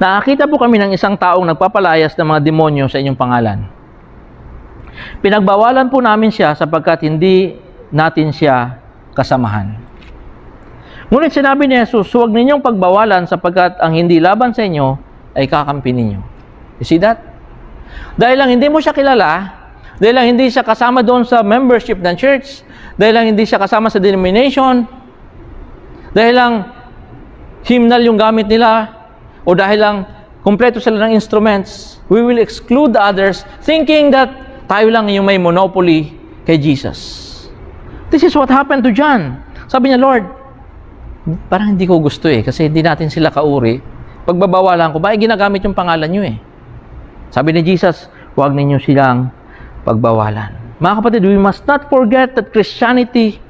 Nakakita po kami ng isang taong nagpapalayas ng mga demonyo sa inyong pangalan. Pinagbawalan po namin siya sapagkat hindi natin siya kasamahan. Ngunit sinabi ni Jesus, huwag ninyong pagbawalan sapagkat ang hindi laban sa inyo ay kakampi ninyo. You see that? Dahil lang hindi mo siya kilala, dahil lang hindi siya kasama doon sa membership ng church, dahil lang hindi siya kasama sa denomination, dahil lang hymnal yung gamit nila, o dahil lang kumpleto sila ng instruments, we will exclude the others thinking that tayo lang yung may monopoly kay Jesus. This is what happened to John. Sabi niya, Lord, parang hindi ko gusto kasi hindi natin sila kauri. Pagbabawalan ko, bakit ginagamit yung pangalan nyo Sabi ni Jesus, huwag ninyo silang pagbawalan. Mga kapatid, we must not forget that Christianity,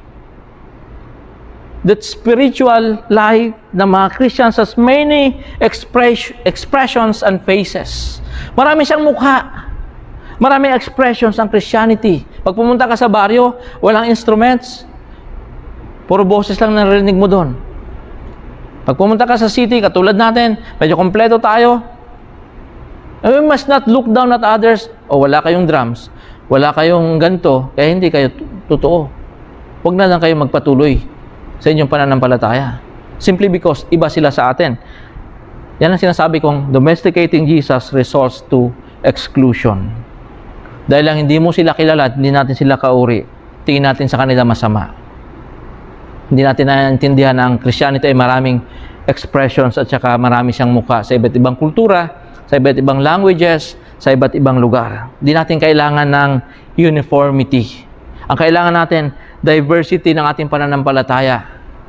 that spiritual life ng mga Christians has many expressions and faces. Marami siyang mukha. Maraming expressions ang Christianity. Pag pumunta ka sa baryo, walang instruments. Puro boses lang narinig mo doon. Pag pumunta ka sa city, katulad natin, medyo kompleto tayo. We must not look down at others. O wala kayong drums, wala kayong ganto, kaya hindi kayo totoo. Huwag na lang kayo magpatuloy sa inyong pananampalataya. Simply because iba sila sa atin. Yan ang sinasabi kong domesticating Jesus results to exclusion. Dahil lang hindi mo sila kilala, hindi natin sila kauri, tingin natin sa kanila masama. Hindi natin naiintindihan na ang Christianity ay maraming expressions at saka marami siyang mukha sa iba't ibang kultura, sa iba't ibang languages, sa iba't ibang lugar. Hindi natin kailangan ng uniformity. Ang kailangan natin, diversity ng ating pananampalataya.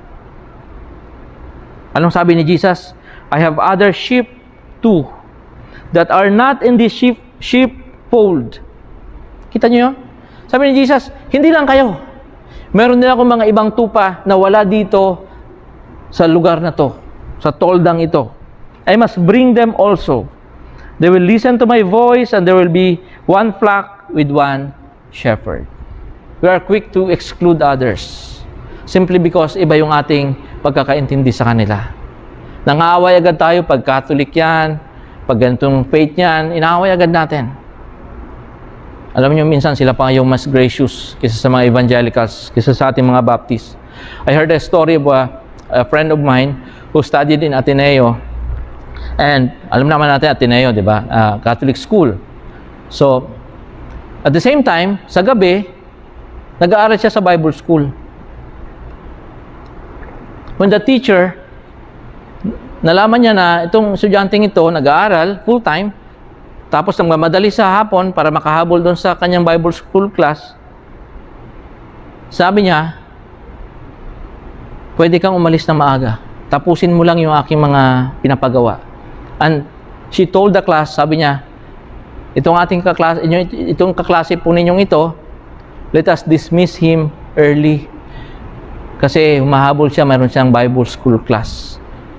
Anong sabi ni Jesus? I have other sheep too that are not in the sheepfold. Kita niyo yun? Sabi ni Jesus, hindi lang kayo. Meron din ako mga ibang tupa na wala dito sa lugar na to, sa toldang ito. I must bring them also. They will listen to my voice and there will be one flock with one shepherd. We are quick to exclude others simply because iba yung ating pagkakaintindi sa kanila. Nangaaway agad tayo pag Catholic yan, pag ganitong faith yan, inaaway agad natin. Alam niyo, minsan sila pa yung mas gracious kaysa sa mga evangelicals, kaysa sa ating mga Baptists. I heard a story of a friend of mine who studied in Ateneo. And alam naman natin Ateneo, di ba? Catholic school. So, at the same time, sa gabi, nag-aaral siya sa Bible school. When the teacher, nalaman niya na itong estudyanteng ito, nag-aaral full-time, tapos nagmamadali sa hapon para makahabol doon sa kanyang Bible school class, sabi niya, pwede kang umalis na maaga. Tapusin mo lang yung aking mga pinapagawa. And she told the class, sabi niya, itong kaklase po ninyong ito, let us dismiss him early. Kasi humahabol siya, mayroon siyang Bible school class.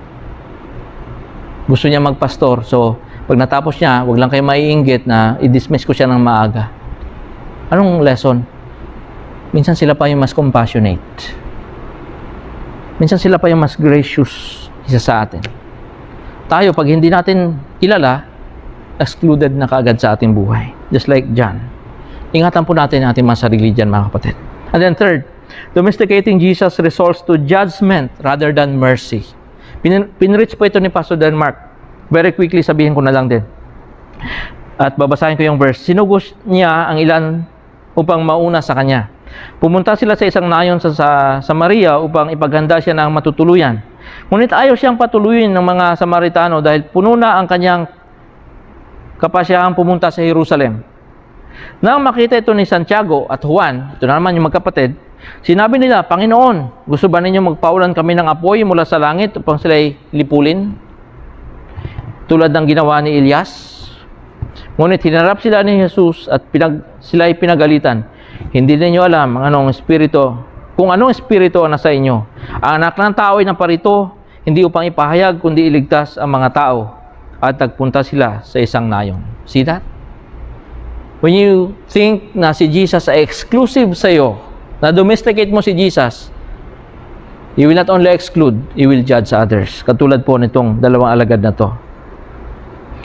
Gusto niya magpastor, so pag natapos niya, wag lang kayo maiinggit na i-dismiss ko siya ng maaga. Anong lesson? Minsan sila pa yung mas compassionate. Minsan sila pa yung mas gracious isa sa atin. Tayo, pag hindi natin kilala, excluded na kaagad sa ating buhay. Just like John. Ingatan po natin ang ating mga sarili dyan, mga kapatid. And then third, domesticating Jesus results to judgment rather than mercy. Pinreach po ito ni Pastor Denmark. Very quickly, sabihin ko na lang din. At babasahin ko yung verse. Sinugos niya ang ilan upang mauna sa kanya. Pumunta sila sa isang nayon sa Samaria upang ipaghanda siya ng matutuluyan. Ngunit ayaw siyang patuluyin ng mga Samaritano dahil puno na ang kanyang kapasyahang pumunta sa Jerusalem. Nang makita ito ni Santiago at Juan, ito na naman yung magkapatid, sinabi nila, Panginoon, gusto ba ninyo magpaulan kami ng apoy mula sa langit upang sila'y lipulin? Tulad ng ginawa ni Elias. Ngunit hinarap sila ni Jesus at sila'y pinagalitan. Hindi ninyo alam kung anong espiritu ang nasa inyo. Ang anak ng tao ay naparito, hindi upang ipahayag, kundi iligtas ang mga tao. At nagpunta sila sa isang nayon. See that? When you think na si Jesus ay exclusive sa iyo, na domesticate mo si Jesus, you will not only exclude, you will judge others. Katulad po nitong dalawang alagad na to.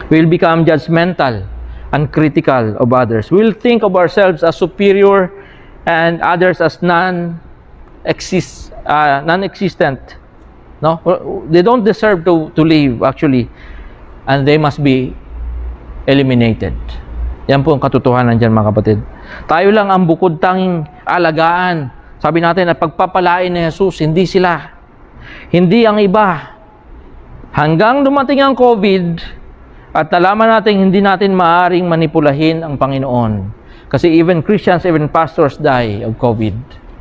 We'll become judgmental and critical of others. We'll think of ourselves as superior and others as non-existent. No? They don't deserve to live, actually. And they must be eliminated. Yan po ang katotohanan dyan, mga kapatid. Tayo lang ang bukod tanging alagaan. Sabi natin, at pagpapalain ni Jesus, hindi sila. Hindi ang iba. Hanggang dumating ang COVID, at nalaman natin, hindi natin maaaring manipulahin ang Panginoon. Kasi even Christians, even pastors die of COVID.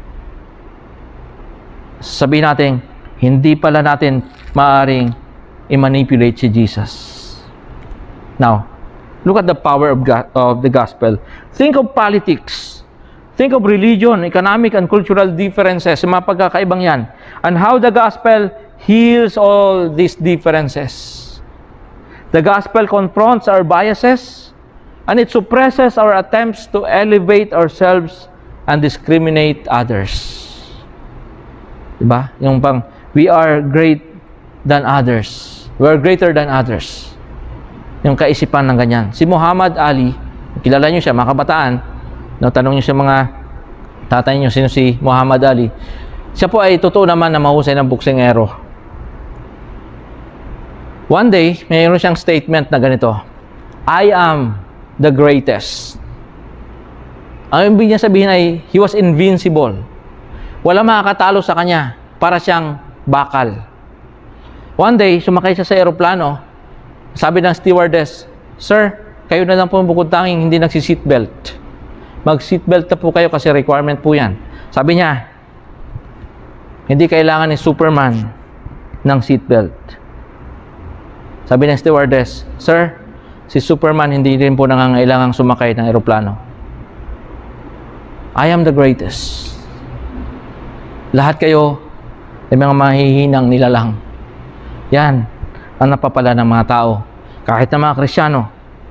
Sabihin natin, hindi pala natin maaaring i-manipulate si Jesus. Now, look at the power of the gospel. Think of politics. Think of religion, economic, and cultural differences, mga pagkakaibang yan. And how the gospel heals all these differences. The gospel confronts our biases, and it suppresses our attempts to elevate ourselves and discriminate others. Diba? Yung pang, we are great than others. We are greater than others. Yung kaisipan ng ganyan. Si Muhammad Ali, kilala nyo siya, mga kabataan, no, tanong nyo sa mga tatay nyo, sino si Muhammad Ali. Siya po ay totoo naman na mahusay ng buksingero. One day, mayroon siyang statement na ganito, I am the greatest. Ang ibig niya sabihin ay, he was invincible. Wala makakatalo sa kanya, para siyang bakal. One day, sumakay siya sa aeroplano, sabi ng stewardess, Sir, kayo na lang po bukod tanging hindi nagsi-seatbelt. Mag-seatbelt na po kayo kasi requirement po yan. Sabi niya, hindi kailangan ni Superman ng seatbelt. Sabi ng stewardess, Sir, si Superman hindi rin po nangangailangang sumakay ng aeroplano. I am the greatest. Lahat kayo ay mga mahihinang nilalang. Yan ang napapala ng mga tao, kahit ng mga Kristiyano,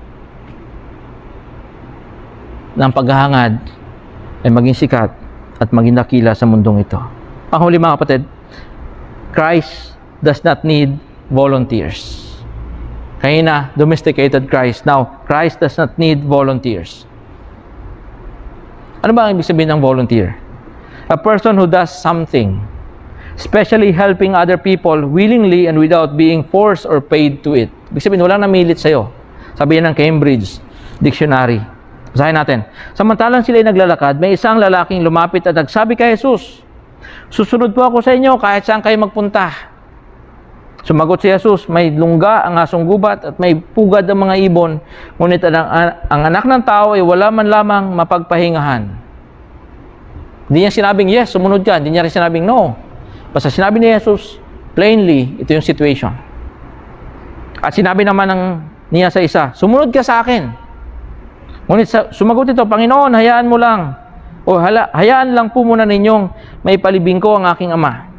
ng paghahangad ay maging sikat at maging dakila sa mundong ito. Ang huli, mga kapatid, Christ does not need volunteers. Kanina, domesticated Christ. Now, Christ does not need volunteers. Ano ba ang ibig sabihin ng volunteer? A person who does something, especially helping other people willingly and without being forced or paid to it. Ibig sabihin, walang namilit sa'yo. Sabi yan ng Cambridge Dictionary. Basahin natin. Samantalang sila'y naglalakad, may isang lalaking lumapit at nagsabi kay Jesus, susunod po ako sa inyo kahit saan kayo magpunta. Sumagot si Jesus, may lungga ang asong gubat at may pugad ang mga ibon, ngunit ang anak ng tao ay wala man lamang mapagpahingahan. Hindi niya sinabing, yes, sumunod ka. Hindi niya rin sinabing, no. Basta sinabi ni Jesus, plainly, ito yung situation. At sinabi naman niya sa isa, sumunod ka sa akin. Ngunit sumagot ito, Panginoon, hayaan mo lang. O hayaan lang po muna ninyong may palibing ko ang aking ama.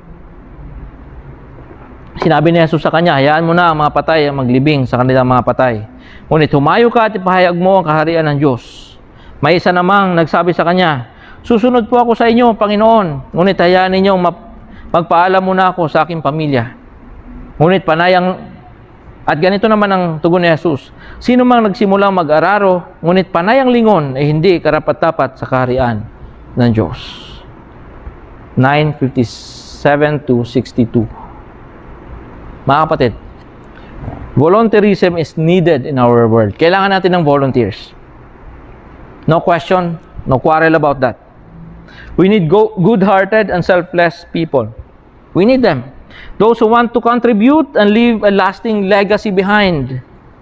Sinabi ni Jesus sa kanya, hayaan mo na ang mga patay ang maglibing sa kanilang mga patay. Ngunit humayo ka at ipahayag mo ang kaharian ng Diyos. May isa namang nagsabi sa kanya, susunod po ako sa inyo, Panginoon. Ngunit hayaan ninyong magpaalam muna ako sa aking pamilya. Ngunit at ganito naman ang tugon ni Jesus, sino mang nagsimulang mag-araro, ngunit panayang lingon ay hindi karapat-dapat sa kaharian ng Diyos. 9:57-62. Mga kapatid, volunteerism is needed in our world. Kailangan natin ng volunteers. No question, no quarrel about that. We need good-hearted and selfless people. We need them. Those who want to contribute and leave a lasting legacy behind.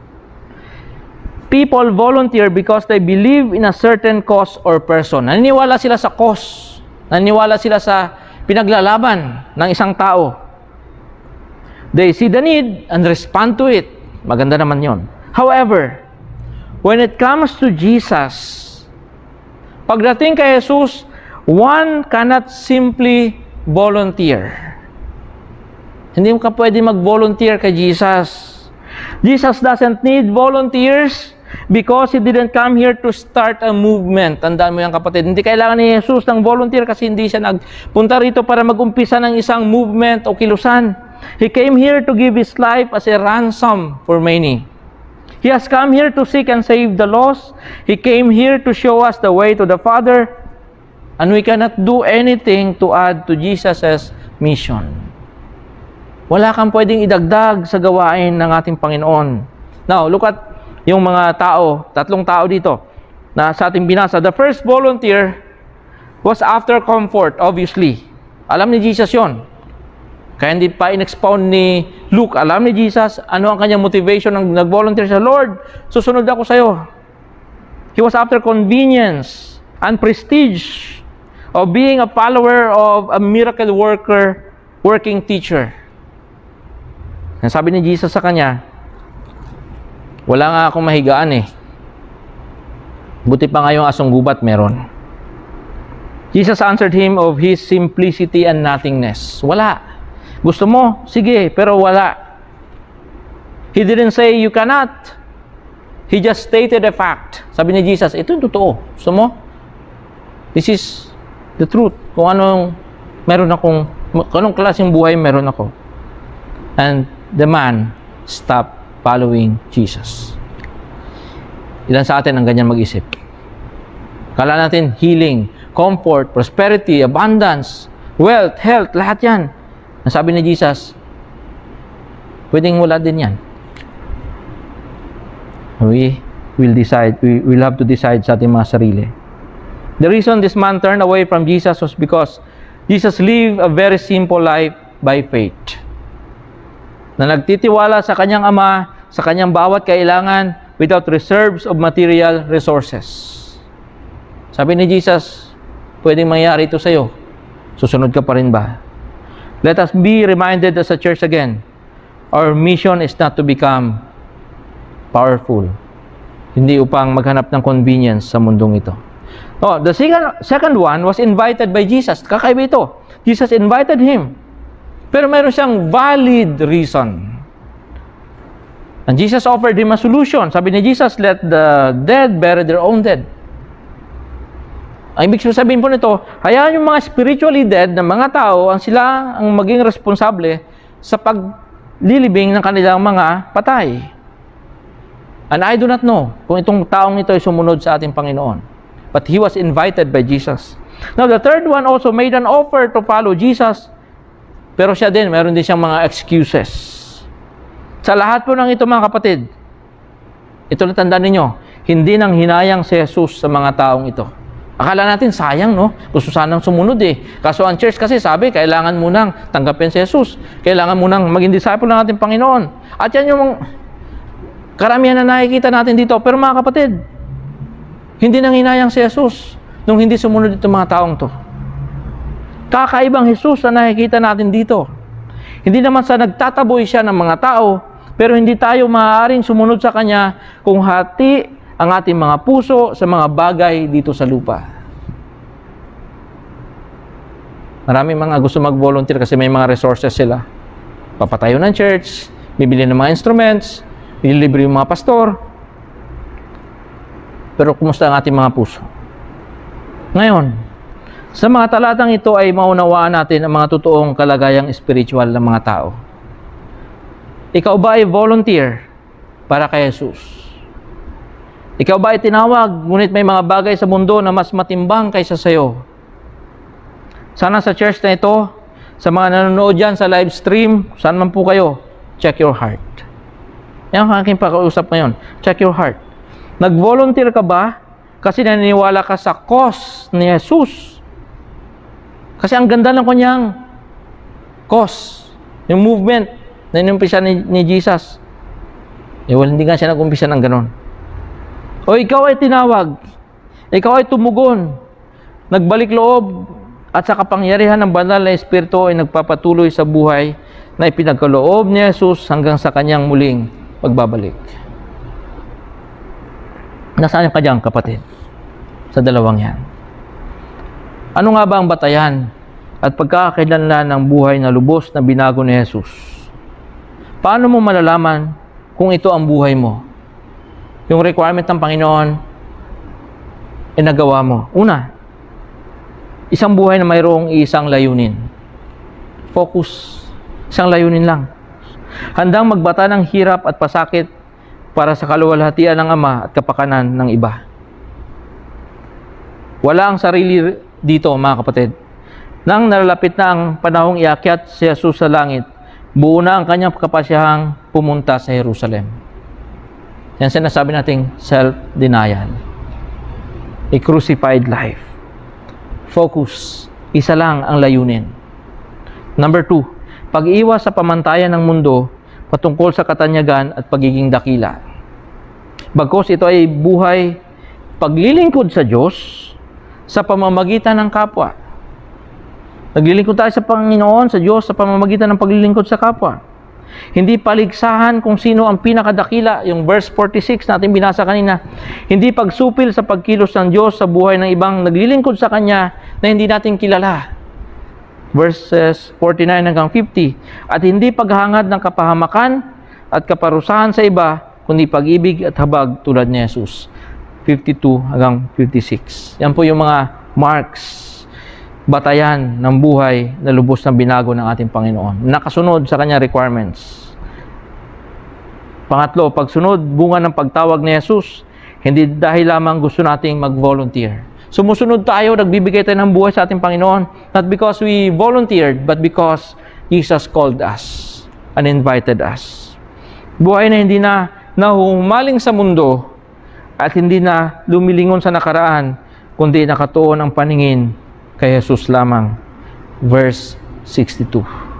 People volunteer because they believe in a certain cause or person. Naniniwala sila sa cause. Naniniwala sila sa pinaglalaban ng isang tao. They see the need and respond to it. Maganda naman yon. However, when it comes to Jesus, pagdating kay Jesus, one cannot simply volunteer. Hindi mo ka pwede mag-volunteer kay Jesus. Jesus doesn't need volunteers because He didn't come here to start a movement. Tandaan mo yan, kapatid. Hindi kailangan ni Jesus ng volunteer kasi hindi siya nagpunta rito para mag-umpisa ng isang movement o kilusan. He came here to give His life as a ransom for many. He has come here to seek and save the lost. He came here to show us the way to the Father. And we cannot do anything to add to Jesus' mission. Wala kang pwedeng idagdag sa gawain ng ating Panginoon. Now, look at yung mga tao, 3 tao dito, na sa ating binasa. The first volunteer was after comfort, obviously. Alam ni Jesus yon. Kaya hindi pa in-expound ni Luke. Alam ni Jesus ano ang kanyang motivation ng nag-volunteer siya. Lord, susunod ako sa'yo. He was after convenience and prestige of being a follower of a miracle worker, working teacher. And sabi ni Jesus sa kanya, wala nga akong mahigaan eh. Buti pa nga yung asong gubat meron. Jesus answered him of his simplicity and nothingness. Wala. Gusto mo? Sige, pero wala. He didn't say you cannot. He just stated a fact. Sabi ni Jesus, ito yung totoo. Gusto mo? This is the truth. Kung anong klaseng buhay meron ako. And the man stopped following Jesus. Ilan sa atin ang ganyan mag-isip? Kala natin healing, comfort, prosperity, abundance, wealth, health, lahat yan. Ang sabi ni Jesus, pwedeng wala din yan. We will have to decide sa ating mga sarili. The reason this man turned away from Jesus was because Jesus lived a very simple life by faith. Na nagtitiwala sa kanyang Ama, sa kanyang bawat kailangan, without reserves of material resources. Sabi ni Jesus, pwedeng mangyari ito sa'yo. Susunod ka pa rin ba? Let us be reminded as a church again, our mission is not to become powerful. Hindi upang maghanap ng convenience sa mundong ito. Oh, the second one was invited by Jesus. Kakaiba ito. Jesus invited him. Pero mayroon siyang valid reason. And Jesus offered him a solution. Sabi ni Jesus, let the dead bury their own dead. Ang ibig sabihin po nito, hayaan yung mga spiritually dead na mga tao ang sila ang maging responsable sa paglilibing ng kanilang mga patay. And I do not know kung itong taong ito ay sumunod sa ating Panginoon. But he was invited by Jesus. Now, the third one also made an offer to follow Jesus. Pero siya din, mayroon din siyang mga excuses. Sa lahat po ng ito mga kapatid, ito na tandaan ninyo, hindi nang hinayang si Jesus sa mga taong ito. Akala natin sayang, no? Gusto sanang sumunod eh. Kaso ang church kasi sabi, kailangan munang tanggapin si Jesus. Kailangan munang maging disciple ng ating Panginoon. At yan yung karamihan na nakikita natin dito. Pero mga kapatid, hindi nang hinayang si Jesus nung hindi sumunod itong mga taong to. Kakaibang Jesus na nakikita natin dito. Hindi naman sa nagtataboy siya ng mga tao, pero hindi tayo maaaring sumunod sa Kanya kung hati ang ating mga puso sa mga bagay dito sa lupa. Maraming mga gusto mag-volunteer kasi may mga resources sila. Papatayo ng church, bibili ng mga instruments, ililibre yung mga pastor. Pero kumusta ang ating mga puso? Ngayon, sa mga talatang ito ay maunawaan natin ang mga totoong kalagayang spiritual ng mga tao. Ikaw ba ay volunteer para kay Jesus? Ikaw ba ay tinawag, ngunit may mga bagay sa mundo na mas matimbang kaysa sayo? Sana sa church na ito, sa mga nanonood dyan sa live stream, saan man po kayo, check your heart. Yan ang aking pag-uusap ngayon. Check your heart. Nag-volunteer ka ba kasi naniniwala ka sa cause ni Jesus? Kasi ang ganda ng kanyang cause, yung movement na inumpisa ni Jesus. Well, hindi nga siya nag-umpisa ng ganon. O ikaw ay tinawag, ikaw ay tumugon, nagbalik loob, at sa kapangyarihan ng banal na Espiritu ay nagpapatuloy sa buhay na ipinagkaloob ni Jesus hanggang sa kanyang muling pagbabalik. Nasaan ka dyan, kapatid? Sa dalawang yan. Ano nga ba ang batayan at pagkakakilanlan ng buhay na lubos na binago ni Jesus? Paano mo malalaman kung ito ang buhay mo? Yung requirement ng Panginoon, inagawa mo. Una, isang buhay na mayroong isang layunin. Focus. Isang layunin lang. Handang magbata ng hirap at pasakit para sa kaluwalhatian ng Ama at kapakanan ng iba. Wala ang sarili dito, mga kapatid. Nang nalalapit na ang panahong iakyat si Jesus sa langit, buo na ang kanyang kapasyahang pumunta sa Jerusalem. Yan sinasabi nating self-denial. A crucified life. Focus. Isa lang ang layunin. Number 2, pag-iwas sa pamantayan ng mundo patungkol sa katanyagan at pagiging dakila. Bagkus ito ay buhay paglilingkod sa Diyos sa pamamagitan ng kapwa. Naglilingkod tayo sa Panginoon, sa Diyos, sa pamamagitan ng paglilingkod sa kapwa. Hindi paligsahan kung sino ang pinakadakila, yung verse 46 natin binasa kanina. Hindi pagsupil sa pagkilos ng Diyos sa buhay ng ibang naglilingkod sa Kanya na hindi natin kilala. Verses 49 hanggang 50. At hindi paghangad ng kapahamakan at kaparusahan sa iba, kundi pag-ibig at habag tulad ni Jesus. 52 hanggang 56. Yan po yung mga marks, batayan ng buhay na lubos na binago ng ating Panginoon. Nakasunod sa kanyang requirements. Pangatlo, pagsunod bunga ng pagtawag ni Jesus, hindi dahil lamang gusto nating mag-volunteer. Sumusunod tayo, nagbibigay tayo ng buhay sa ating Panginoon, not because we volunteered, but because Jesus called us and invited us. Buhay na hindi na nahumaling sa mundo at hindi na lumilingon sa nakaraan, kundi nakatuon ang paningin kay Jesus lamang. Verse 62.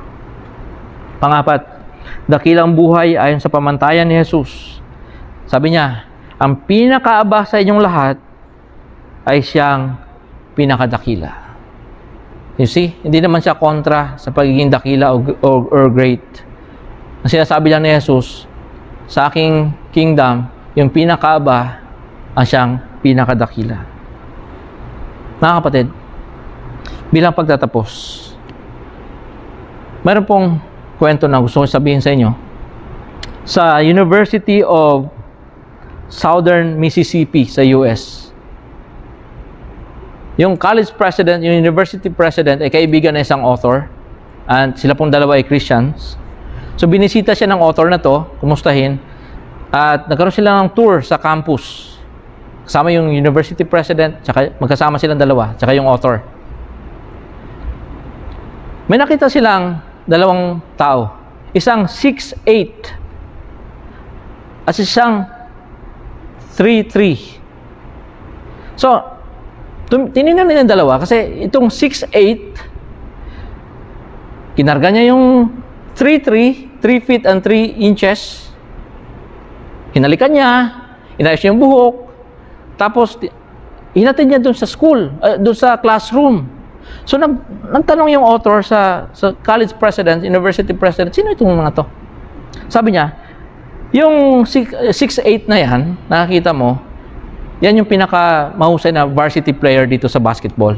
Pangapat, dakilang buhay ayon sa pamantayan ni Jesus. Sabi niya, ang pinakaaba sa inyong lahat ay siyang pinakadakila. You see, hindi naman siya kontra sa pagiging dakila or great. Ang sinasabi lang ni Jesus, sa aking kingdom, yung pinakaaba ang siyang pinakadakila. Mga kapatid, bilang pagtatapos, mayroon pong kwento na gusto ko sabihin sa inyo. Sa University of Southern Mississippi sa US, yung college president, yung university president ay kaibigan na isang author, and sila pong dalawa ay Christians. So binisita siya ng author na to, kumustahin, at nagkaroon sila ng tour sa campus. Kasama yung university president, tsaka magkasama silang dalawa, tsaka yung author. May nakita silang dalawang tao. Isang 6'8" at isang 3'3". So, tinignan nila yung dalawa kasi itong 6'8", kinarga niya yung 3'3", 3 feet and 3 inches. Hinalikan niya, inayos niya yung buhok, tapos hinatid niya doon sa school, doon sa classroom. So, nagtanong yung author sa college president, university president, sino itong mga to? Sabi niya, yung 6'8" na yan, nakakita mo, yan yung pinaka-mahusay na varsity player dito sa basketball.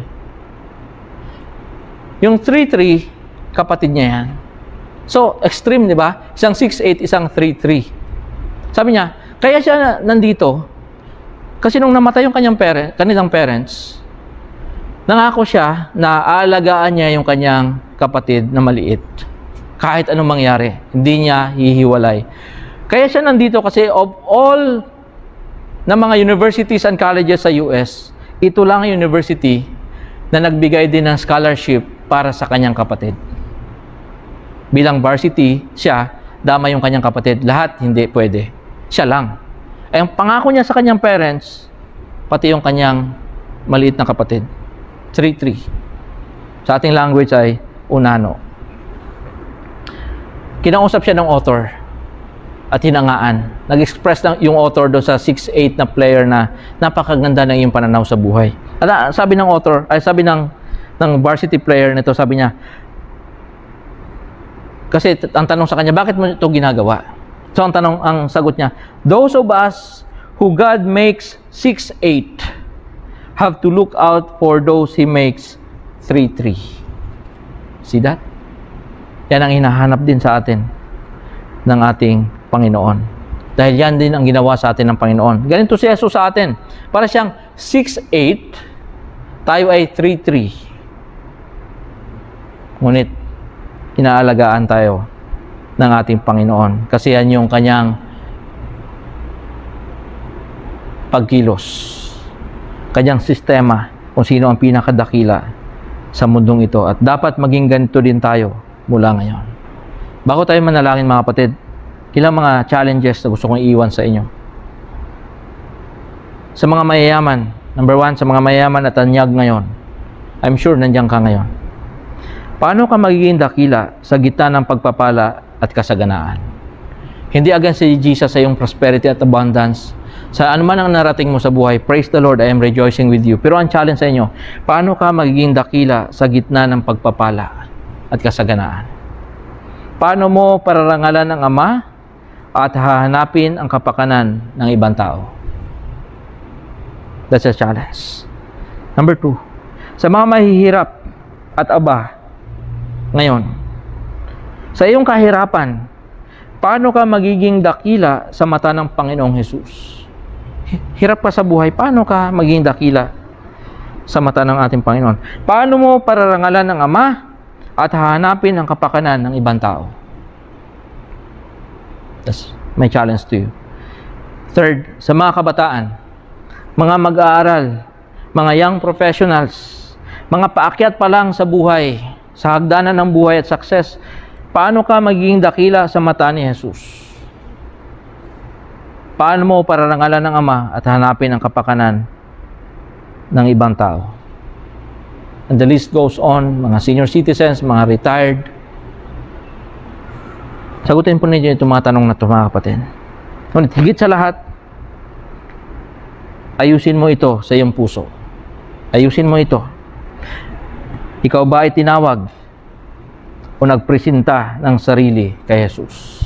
Yung 3'3", kapatid niya yan. So, extreme, di ba? Isang 6'8", isang 3'3". Sabi niya, kaya siya nandito, kasi nung namatay yung kanilang parents, nangako siya na aalagaan niya yung kanyang kapatid na maliit. Kahit anong mangyari, hindi niya hihiwalay. Kaya siya nandito kasi of all na mga universities and colleges sa US, ito lang ang university na nagbigay din ng scholarship para sa kanyang kapatid. Bilang varsity, siya, dama yung kanyang kapatid. Lahat hindi pwede. Siya lang. Ay, ang pangako niya sa kanyang parents, pati yung kanyang maliit na kapatid. 3'3". Sa ating language ay unano. Kinausap siya ng author at hinangaan. Nag-express lang yung author doon sa 6'8" na player na napakaganda ng iyong pananaw sa buhay. At sabi ng author, ay sabi ng varsity player nito, sabi niya, kasi ang tanong sa kanya, bakit mo ito ginagawa? So ang sagot niya, those of us who God makes 6'8" have to look out for those He makes 3'3". See that? Yan ang hinahanap din sa atin ng ating Panginoon. Dahil yan din ang ginawa sa atin ng Panginoon. Ganito si Jesus sa atin. Para siyang 6'8", tayo ay 3'3". Ngunit, inaalagaan tayo ng ating Panginoon. Kasi yan yung kanyang pagkilos, kanyang sistema kung sino ang pinakadakila sa mundong ito. At dapat maging ganito din tayo mula ngayon. Bago tayo manalangin mga kapatid, ilang mga challenges na gusto kong iiwan sa inyo. Sa mga mayayaman, number 1, sa mga mayayaman at tanyag ngayon, I'm sure nandiyan ka ngayon. Paano ka magiging dakila sa gitna ng pagpapala at kasaganaan? Hindi against si Jesus sa iyong prosperity at abundance. Sa anuman ang narating mo sa buhay, praise the Lord, I am rejoicing with you. Pero ang challenge sa inyo, paano ka magiging dakila sa gitna ng pagpapala at kasaganaan? Paano mo pararangalan ng Ama at hahanapin ang kapakanan ng ibang tao? That's a challenge. Number 2, sa mga mahihirap at aba ngayon, sa iyong kahirapan, paano ka magiging dakila sa mata ng Panginoong Hesus? Hirap ka sa buhay, paano ka magiging dakila sa mata ng ating Panginoon? Paano mo pararangalan ng Ama at hahanapin ang kapakanan ng ibang tao? That's my challenge to you. 3, sa mga kabataan, mga mag-aaral, mga young professionals, mga paakyat pa lang sa buhay, sa hagdanan ng buhay at success, paano ka magiging dakila sa mata ni Jesus? Paano mo pararangalan ng Ama at hanapin ang kapakanan ng ibang tao? And the list goes on, mga senior citizens, mga retired. Sagutin po ninyo itong mga tanong na ito, mga kapatid. Ngunit higit sa lahat, ayusin mo ito sa iyong puso. Ayusin mo ito. Ikaw ba ay tinawag o nagpresenta ng sarili kay Jesus?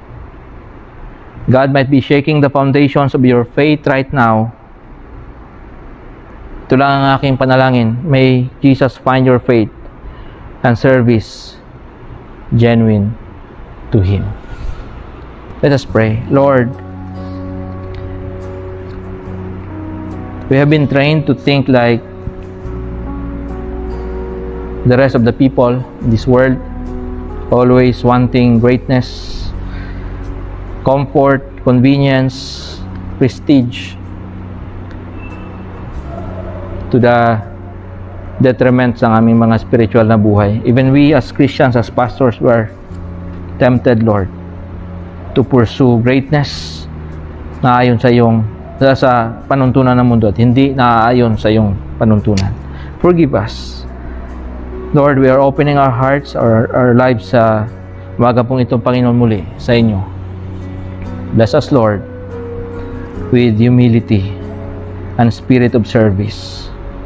God might be shaking the foundations of your faith right now. Ito lang ang aking panalangin. May Jesus find your faith and service genuine to Him. Let us pray. Lord, we have been trained to think like the rest of the people in this world, always wanting greatness, comfort, convenience, prestige, to the detriment ng aming mga spiritual na buhay. Even we as Christians, as pastors, were tempted, Lord, to pursue greatness na ayon sa iyong sa panuntunan ng mundo at hindi naaayon sa iyong panuntunan. Forgive us. Lord, we are opening our hearts, our lives sa umaga pong itong Panginoon muli sa inyo. Bless us, Lord, with humility and spirit of service.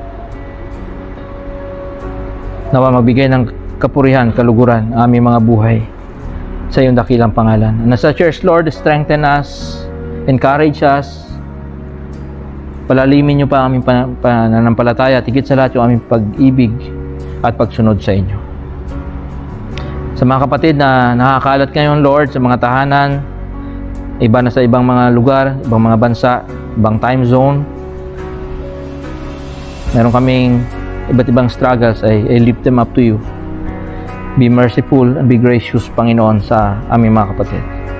Nawa magbigay ng kapurihan, kaluguran ang aming mga buhay sa iyong dakilang pangalan. And as a church, Lord, strengthen us, encourage us, palalimin niyo pa ang aming pananampalataya at higit sa lahat yung aming pag-ibig at pagsunod sa inyo. Sa mga kapatid na nakakalat ngayon, Lord, sa mga tahanan, iba na sa ibang mga lugar, ibang mga bansa, ibang time zone, meron kaming iba't ibang struggles, I lift them up to you. Be merciful and be gracious, Panginoon, sa aming mga kapatid.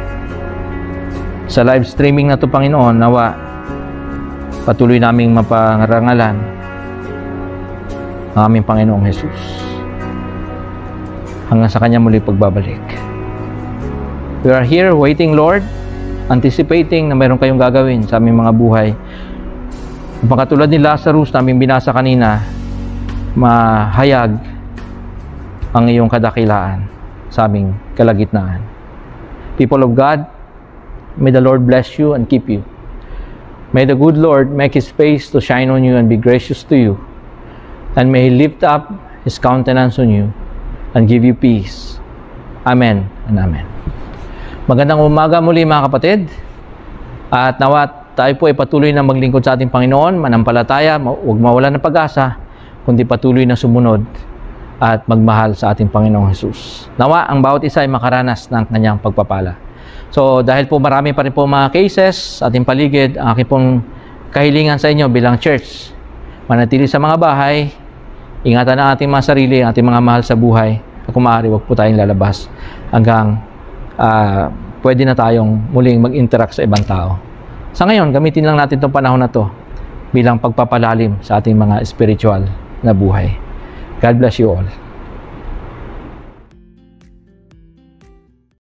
Sa live streaming na to, Panginoon, nawa patuloy naming mapangarangalan ang aming Panginoong Jesus hanggang sa Kanya muli pagbabalik. We are here waiting, Lord, anticipating na mayroon kayong gagawin sa aming mga buhay. Katulad ni Lazarus na aming binasa kanina, mahayag ang iyong kadakilaan sa aming kalagitnaan. People of God, may the Lord bless you and keep you. May the good Lord make His face to shine on you and be gracious to you. And may He lift up His countenance on you and give you peace. Amen and amen. Magandang umaga muli, mga kapatid. At nawa tayo po ay patuloy na maglingkod sa ating Panginoon, manampalataya, huwag mawalan ng pag-asa, kundi patuloy na sumunod at magmahal sa ating Panginoong Jesus. Nawa ang bawat isa ay makaranas ng kanyang pagpapala. So dahil po marami pa rin po mga cases sa ating paligid, ang aking pong kahilingan sa inyo bilang church, manatili sa mga bahay, ingatan ang ating mga sarili, ang ating mga mahal sa buhay, at kung maaari, huwag po tayong lalabas hanggang pwede na tayong muling mag-interact sa ibang tao. Sa ngayon, gamitin lang natin itong panahon na to bilang pagpapalalim sa ating mga spiritual na buhay. God bless you all.